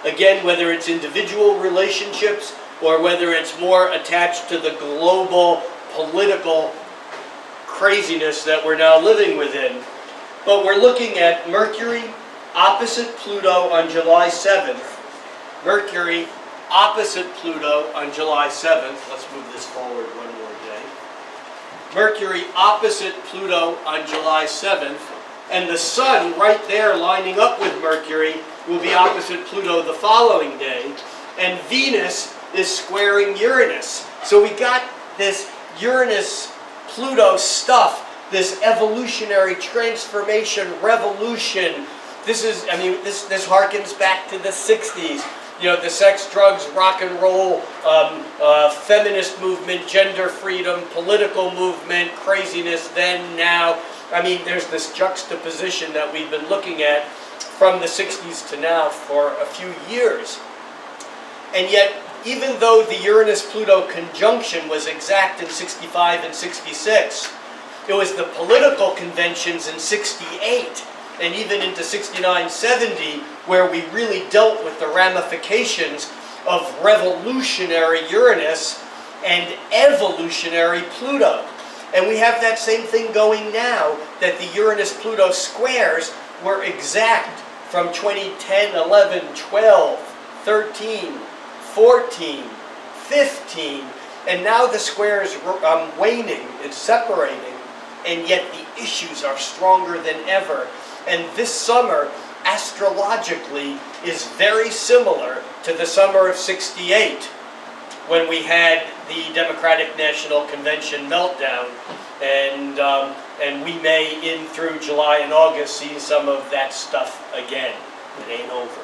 Again, whether it's individual relationships or whether it's more attached to the global political craziness that we're now living within. But we're looking at Mercury opposite Pluto on July seventh. Mercury opposite Pluto on July seventh. Let's move this forward one more day. Mercury opposite Pluto on July seventh. And the Sun right there lining up with Mercury will be opposite Pluto the following day. And Venus is squaring Uranus. So we got this Uranus-Pluto stuff, this evolutionary transformation, revolution. This is, I mean, this, this harkens back to the sixties. You know, the sex, drugs, rock and roll, um, uh, feminist movement, gender freedom, political movement, craziness then, now. I mean, there's this juxtaposition that we've been looking at from the sixties to now for a few years. And yet, even though the Uranus-Pluto conjunction was exact in sixty-five and sixty-six, it was the political conventions in sixty-eight and even into sixty-nine, seventy where we really dealt with the ramifications of revolutionary Uranus and evolutionary Pluto. And we have that same thing going now, that the Uranus-Pluto squares were exact from twenty ten, eleven, twelve, thirteen, fourteen, fifteen, and now the square is um, waning, it's separating, and yet the issues are stronger than ever. And this summer, astrologically, is very similar to the summer of sixty-eight, when we had the Democratic National Convention meltdown, and, um, and we may, in through July and August, see some of that stuff again. It ain't over.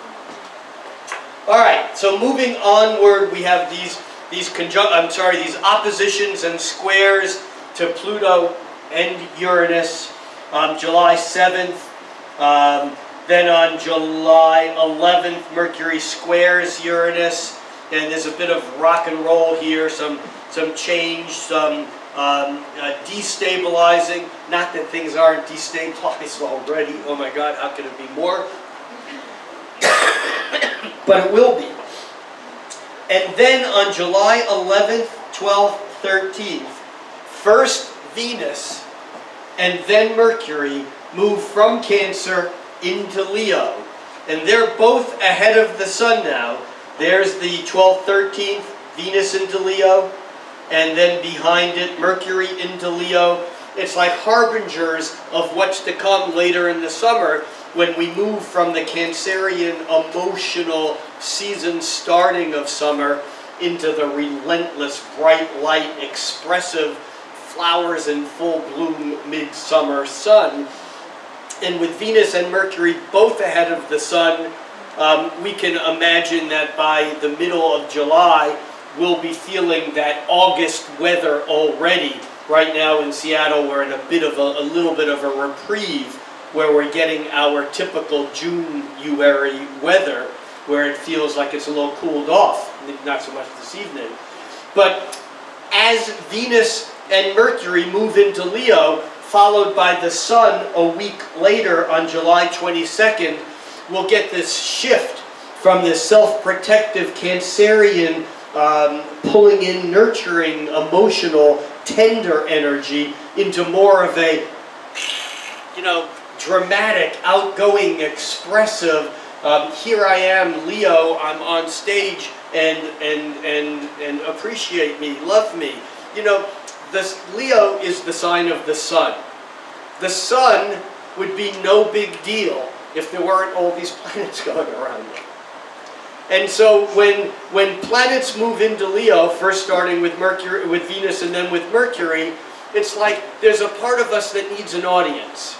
All right, so moving onward, we have these these conjunct I'm sorry, these oppositions and squares to Pluto and Uranus on July seventh. Um, then on July eleventh, Mercury squares Uranus, and there's a bit of rock and roll here, some some change, some um, uh, destabilizing. Not that things aren't destabilized already. Oh my God, how can it be more? But it will be. And then on July eleventh, twelfth, thirteenth, first Venus and then Mercury move from Cancer into Leo. And they're both ahead of the Sun now. There's the twelfth, thirteenth, Venus into Leo, and then behind it, Mercury into Leo. It's like harbingers of what's to come later in the summer, when we move from the Cancerian emotional season starting of summer into the relentless, bright light, expressive flowers in full bloom midsummer sun. And with Venus and Mercury both ahead of the Sun, um, we can imagine that by the middle of July, we'll be feeling that August weather already. Right now in Seattle, we're in a bit of a, a little bit of a reprieve, where we're getting our typical January weather, where it feels like it's a little cooled off, not so much this evening. But as Venus and Mercury move into Leo, followed by the Sun a week later on July twenty-second, we'll get this shift from this self-protective Cancerian, um, pulling in, nurturing, emotional, tender energy into more of a, you know, dramatic, outgoing, expressive, um, here I am, Leo, I'm on stage, and, and, and, and appreciate me, love me. You know, this Leo is the sign of the Sun. The Sun would be no big deal if there weren't all these planets going around it. And so when, when planets move into Leo, first starting with Mercury, with Venus and then with Mercury, it's like there's a part of us that needs an audience.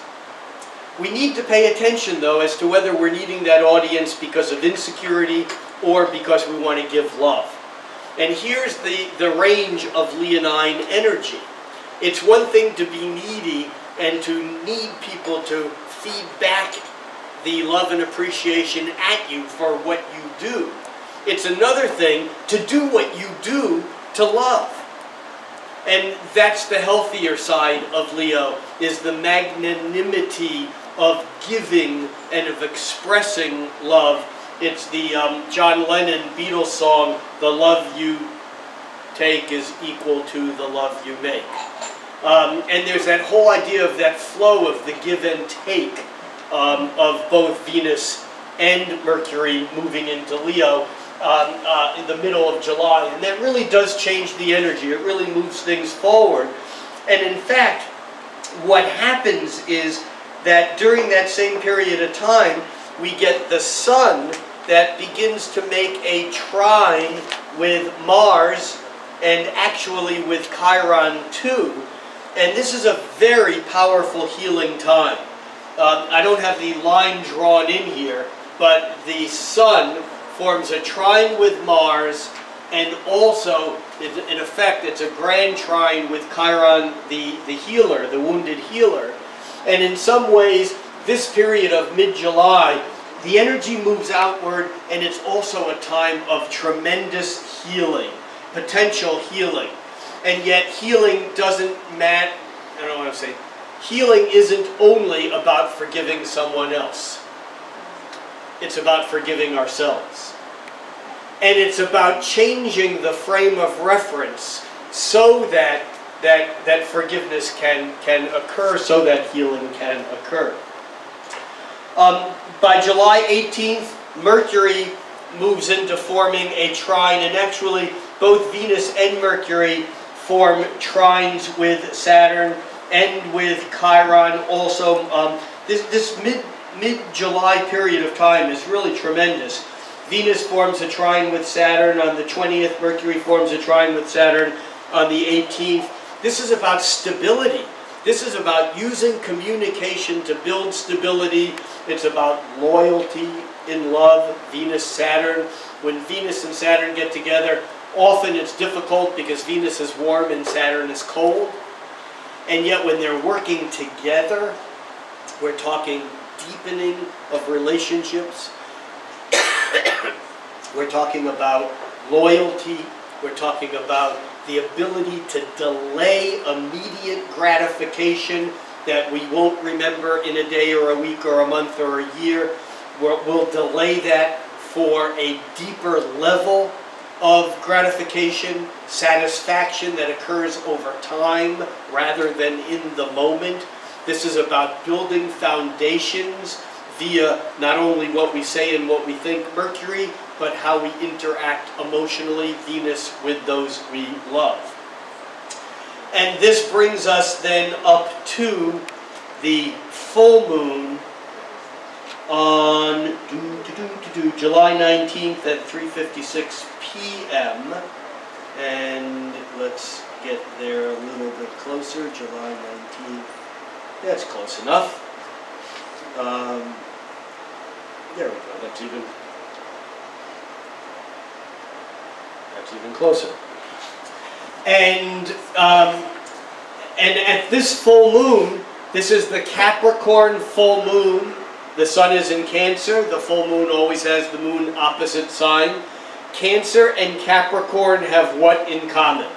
We need to pay attention, though, as to whether we're needing that audience because of insecurity or because we want to give love. And here's the, the range of Leonine energy. It's one thing to be needy and to need people to feed back the love and appreciation at you for what you do. It's another thing to do what you do to love. And that's the healthier side of Leo, is the magnanimity of giving and of expressing love It's the um, John Lennon Beatles song, "The love you take is equal to the love you make." Um, and there's that whole idea of that flow of the give and take um, of both Venus and Mercury moving into Leo um, uh, in the middle of July. And that really does change the energy. It really moves things forward. And in fact, what happens is that during that same period of time, we get the Sun that begins to make a trine with Mars and actually with Chiron too. And this is a very powerful healing time. Um, I don't have the line drawn in here, but the Sun forms a trine with Mars, and also, in effect, it's a grand trine with Chiron, the, the healer, the wounded healer. And in some ways, this period of mid-July, the energy moves outward, and it's also a time of tremendous healing, potential healing. And yet healing doesn't matter, I don't know what to say, healing isn't only about forgiving someone else. It's about forgiving ourselves. And it's about changing the frame of reference so that that, that forgiveness can, can occur, so that healing can occur. Um, by July eighteenth, Mercury moves into forming a trine, and actually both Venus and Mercury form trines with Saturn and with Chiron also. Um, this this mid, mid-July period of time is really tremendous. Venus forms a trine with Saturn on the twentieth. Mercury forms a trine with Saturn on the eighteenth. This is about stability. This is about using communication to build stability. It's about loyalty in love, Venus, Saturn. When Venus and Saturn get together, often it's difficult because Venus is warm and Saturn is cold. And yet when they're working together, we're talking deepening of relationships. We're talking about loyalty. We're talking about the ability to delay immediate gratification that we won't remember in a day or a week or a month or a year. We'll, we'll delay that for a deeper level of gratification, satisfaction that occurs over time rather than in the moment. This is about building foundations via not only what we say and what we think, Mercury, but how we interact emotionally, Venus, with those we love. And this brings us then up to the full moon on do, do, do, do, do, July nineteenth at three fifty-six p m And let's get there a little bit closer. July nineteenth. That's close enough. Um, there we go. That's even. That's even closer. And um, and at this full moon, this is the Capricorn full moon. The sun is in Cancer. The full moon always has the moon opposite sign. Cancer and Capricorn have what in common?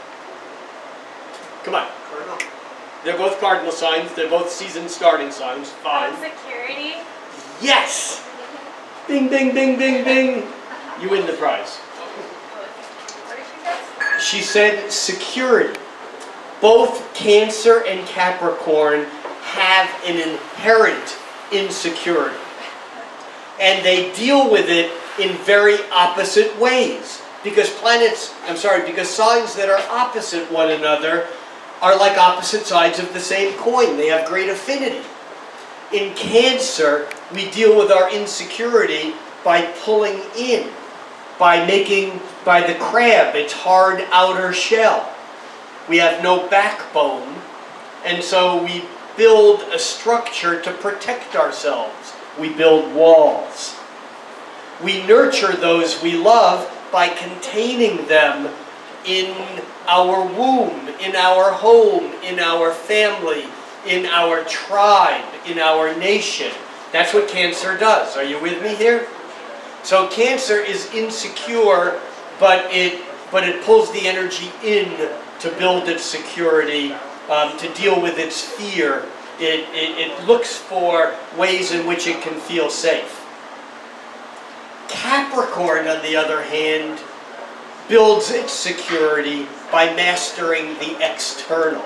Come on. Cardinal. They're both cardinal signs. They're both season starting signs. Fine. Security. Yes! Bing, bing, bing, bing, bing. You win the prize. What did she say? She said security. Both Cancer and Capricorn have an inherent insecurity. And they deal with it in very opposite ways. Because planets, I'm sorry, because signs that are opposite one another are like opposite sides of the same coin. They have great affinity. In Cancer, we deal with our insecurity by pulling in, by making, by the crab, its hard outer shell. We have no backbone, and so we build a structure to protect ourselves. We build walls. We nurture those we love by containing them in our womb, in our home, in our family, in our tribe, in our nation. That's what Cancer does. Are you with me here? So Cancer is insecure, but it but it pulls the energy in to build its security, um, to deal with its fear. It, it, it looks for ways in which it can feel safe. Capricorn, on the other hand, builds its security by mastering the external.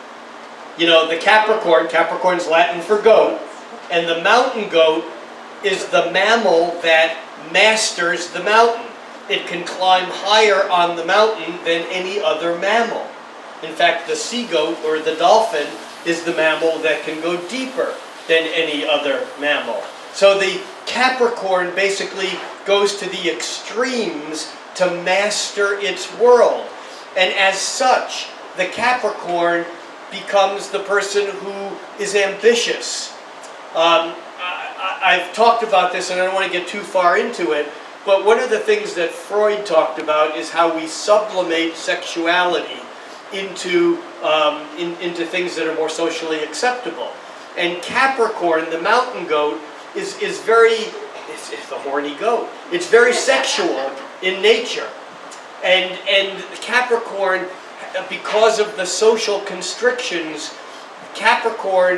You know, the Capricorn, Capricorn's Latin for goat, and the mountain goat is the mammal that masters the mountain. It can climb higher on the mountain than any other mammal. In fact, the sea goat or the dolphin is the mammal that can go deeper than any other mammal. So the Capricorn basically goes to the extremes to master its world. And as such, the Capricorn becomes the person who is ambitious. Um, I, I've talked about this and I don't want to get too far into it, but one of the things that Freud talked about is how we sublimate sexuality into, um, in, into things that are more socially acceptable. And Capricorn, the mountain goat, is, is very, it's, it's the horny goat. It's very sexual in nature. And, and Capricorn, because of the social constrictions, Capricorn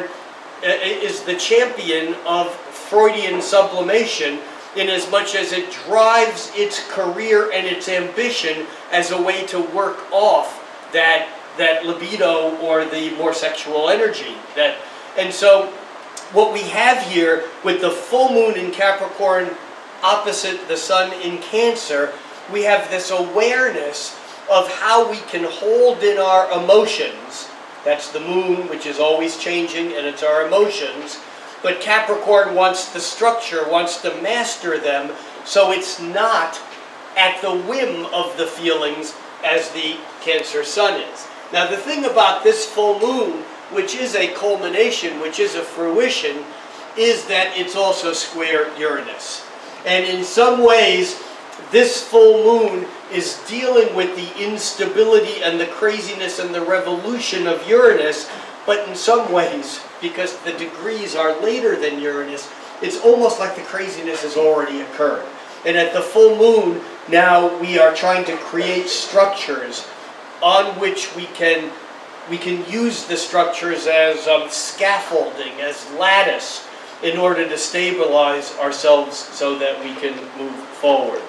is the champion of Freudian sublimation in as much as it drives its career and its ambition as a way to work off that, that libido or the more sexual energy. That, and so what we have here with the full moon in Capricorn opposite the sun in Cancer, we have this awareness of how we can hold in our emotions. That's the moon, which is always changing, and it's our emotions. But Capricorn wants the structure, wants to master them, so it's not at the whim of the feelings as the Cancer sun is. Now the thing about this full moon, which is a culmination, which is a fruition, is that it's also square Uranus. And in some ways, this full moon is dealing with the instability and the craziness and the revolution of Uranus, but in some ways, because the degrees are later than Uranus, it's almost like the craziness has already occurred. And at the full moon, now we are trying to create structures on which we can, we can use the structures as um, scaffolding, as lattice, in order to stabilize ourselves so that we can move forward.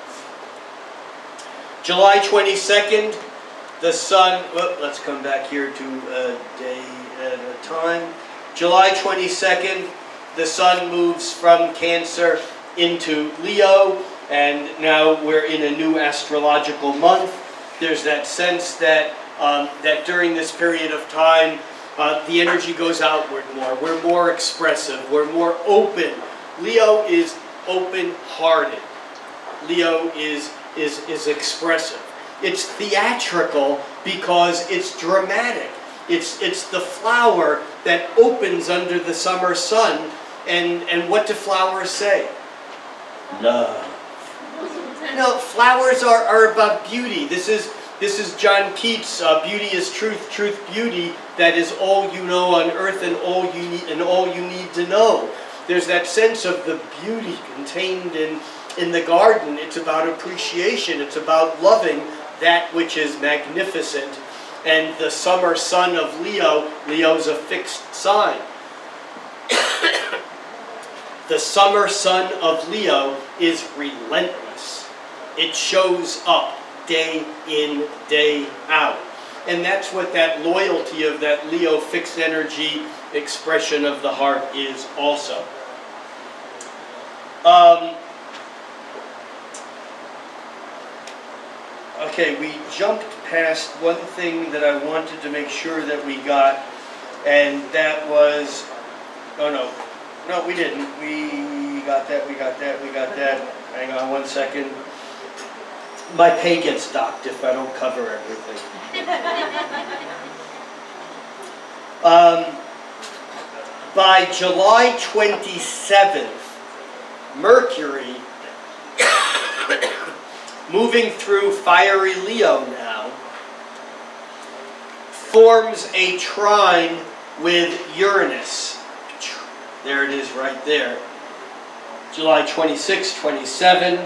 July twenty-second, the sun, well, let's come back here to a day at a time. July twenty-second, the sun moves from Cancer into Leo, and now we're in a new astrological month. There's that sense that, um, that during this period of time, uh, the energy goes outward more. We're more expressive. We're more open. Leo is open-hearted. Leo is Is, is expressive. It's theatrical because it's dramatic. It's, it's the flower that opens under the summer sun. And, and what do flowers say? Love. No, flowers are, are about beauty. This is, this is John Keats' uh, beauty is truth, truth, beauty. That is all you know on earth and all you need, and all you need to know. There's that sense of the beauty contained in In the garden. It's about appreciation. It's about loving that which is magnificent. And the summer sun of Leo, Leo's a fixed sign. The summer sun of Leo is relentless. It shows up day in, day out. And that's what that loyalty of that Leo fixed energy expression of the heart is also. Um, Okay, we jumped past one thing that I wanted to make sure that we got, and that was, oh no, no we didn't. We got that, we got that, we got that. Hang on one second. My pay gets docked if I don't cover everything. um, by July twenty-seventh, Mercury, moving through fiery Leo now, forms a trine with Uranus. There it is right there. July twenty-sixth, twenty-seven.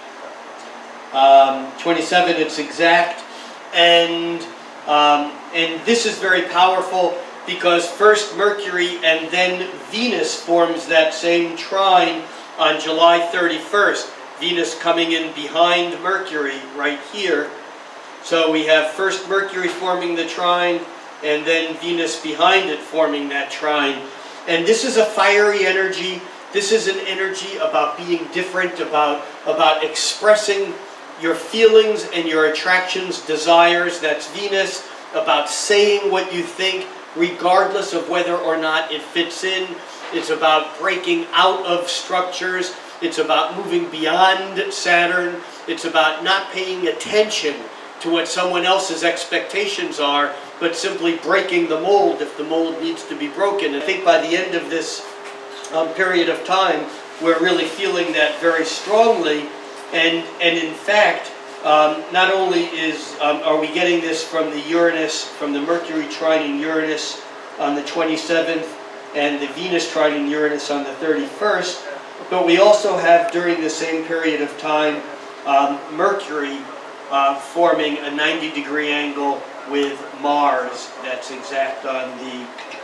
Um, twenty-seven, it's exact. And, um, and this is very powerful because first Mercury and then Venus forms that same trine on July thirty-first. Venus coming in behind Mercury right here. So we have first Mercury forming the trine, and then Venus behind it forming that trine. And this is a fiery energy. This is an energy about being different, about, about expressing your feelings and your attractions, desires. That's Venus. About saying what you think, regardless of whether or not it fits in. It's about breaking out of structures. It's about moving beyond Saturn. It's about not paying attention to what someone else's expectations are, but simply breaking the mold if the mold needs to be broken. I think by the end of this um, period of time, we're really feeling that very strongly. And, and in fact, um, not only is, um, are we getting this from the Uranus, from the Mercury trine in Uranus on the twenty-seventh, and the Venus trine in Uranus on the thirty-first, but we also have during the same period of time, um, Mercury uh, forming a ninety degree angle with Mars. That's exact on the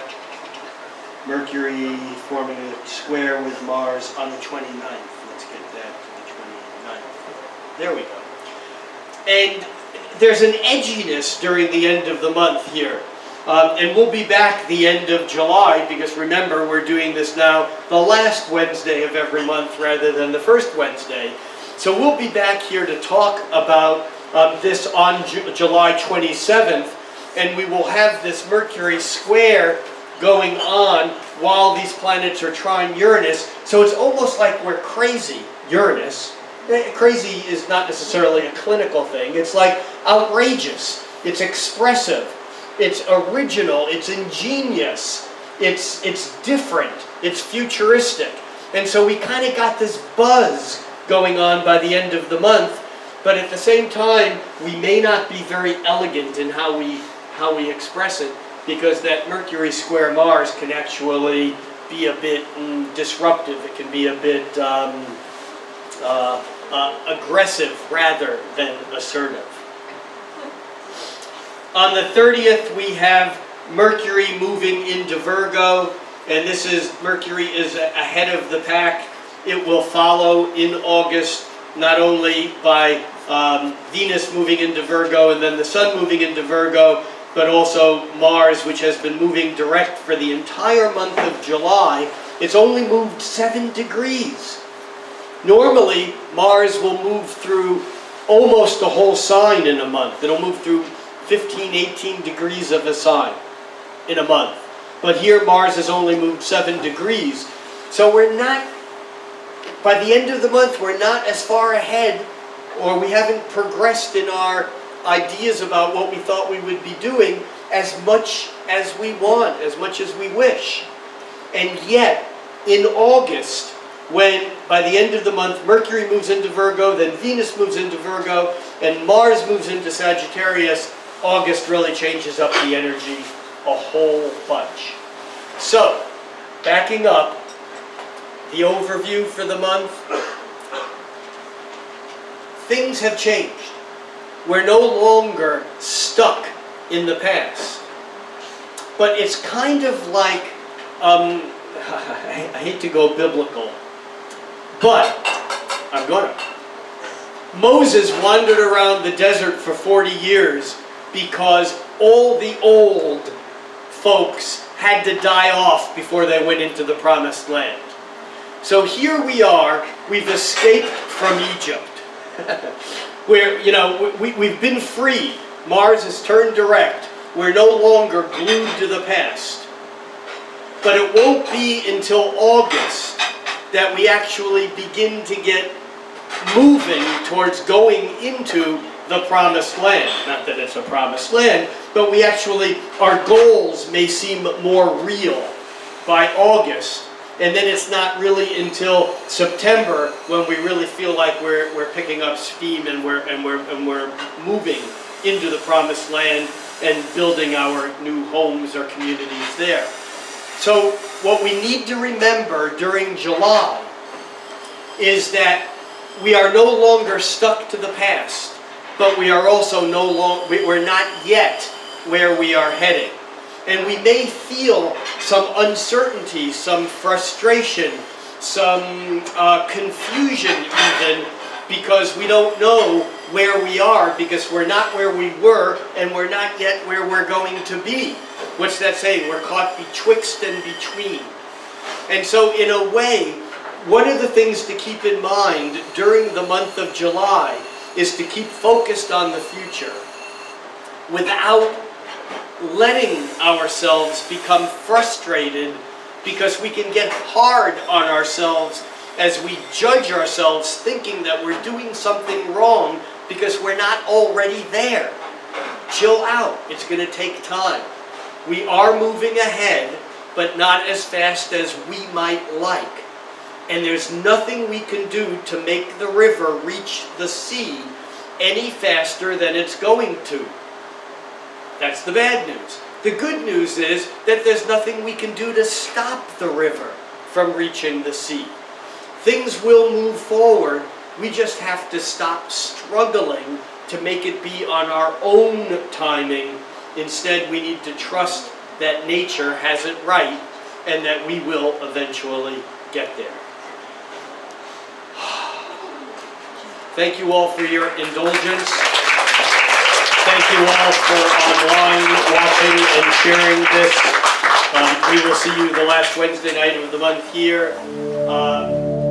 Mercury forming a square with Mars on the twenty-ninth. Let's get that to the twenty-ninth. There we go. And there's an edginess during the end of the month here. Um, and we'll be back the end of July, because remember, we're doing this now the last Wednesday of every month rather than the first Wednesday. So we'll be back here to talk about um, this on Ju July twenty-seventh, and we will have this Mercury square going on while these planets are trine Uranus. So it's almost like we're crazy, Uranus. Crazy is not necessarily a clinical thing. It's like outrageous. It's expressive. It's original. It's ingenious. It's, it's different. It's futuristic. And so we kind of got this buzz going on by the end of the month. But at the same time, we may not be very elegant in how we, how we express it, because that Mercury square Mars can actually be a bit mm, disruptive. It can be a bit um, uh, uh, aggressive rather than assertive. On the thirtieth, we have Mercury moving into Virgo, and this is, Mercury is ahead of the pack. It will follow in August, not only by um, Venus moving into Virgo and then the Sun moving into Virgo, but also Mars, which has been moving direct for the entire month of July. It's only moved seven degrees. Normally, Mars will move through almost a whole sign in a month. It'll move through fifteen, eighteen degrees of a sign in a month. But here, Mars has only moved seven degrees. So we're not, by the end of the month, we're not as far ahead, or we haven't progressed in our ideas about what we thought we would be doing as much as we want, as much as we wish. And yet, in August, when by the end of the month Mercury moves into Virgo, then Venus moves into Virgo, and Mars moves into Sagittarius, August really changes up the energy a whole bunch. So, backing up, the overview for the month, things have changed. We're no longer stuck in the past. But it's kind of like, um, I, I hate to go biblical, but I'm gonna. Moses wandered around the desert for forty years because all the old folks had to die off before they went into the promised land. So here we are, we've escaped from Egypt. Where, you know, we, we've been freed. Mars has turned direct. We're no longer glued to the past. But it won't be until August that we actually begin to get moving towards going into the promised land. Not that it's a promised land, but we actually, our goals may seem more real by August. And then it's not really until September when we really feel like we're, we're picking up steam and we're, and, we're, and we're moving into the promised land and building our new homes or communities there. So what we need to remember during July is that we are no longer stuck to the past, but we are also no longer, we're not yet where we are heading. And we may feel some uncertainty, some frustration, some uh, confusion even because we don't know where we are, because we're not where we were and we're not yet where we're going to be. What's that saying? We're caught betwixt and between. And so in a way, one of the things to keep in mind during the month of July is to keep focused on the future without letting ourselves become frustrated, because we can get hard on ourselves as we judge ourselves thinking that we're doing something wrong because we're not already there. Chill out. It's going to take time. We are moving ahead, but not as fast as we might like. And there's nothing we can do to make the river reach the sea any faster than it's going to. That's the bad news. The good news is that there's nothing we can do to stop the river from reaching the sea. Things will move forward. We just have to stop struggling to make it be on our own timing. Instead, we need to trust that nature has it right and that we will eventually get there. Thank you all for your indulgence. Thank you all for online watching and sharing this. Um, we will see you the last Wednesday night of the month here. Um,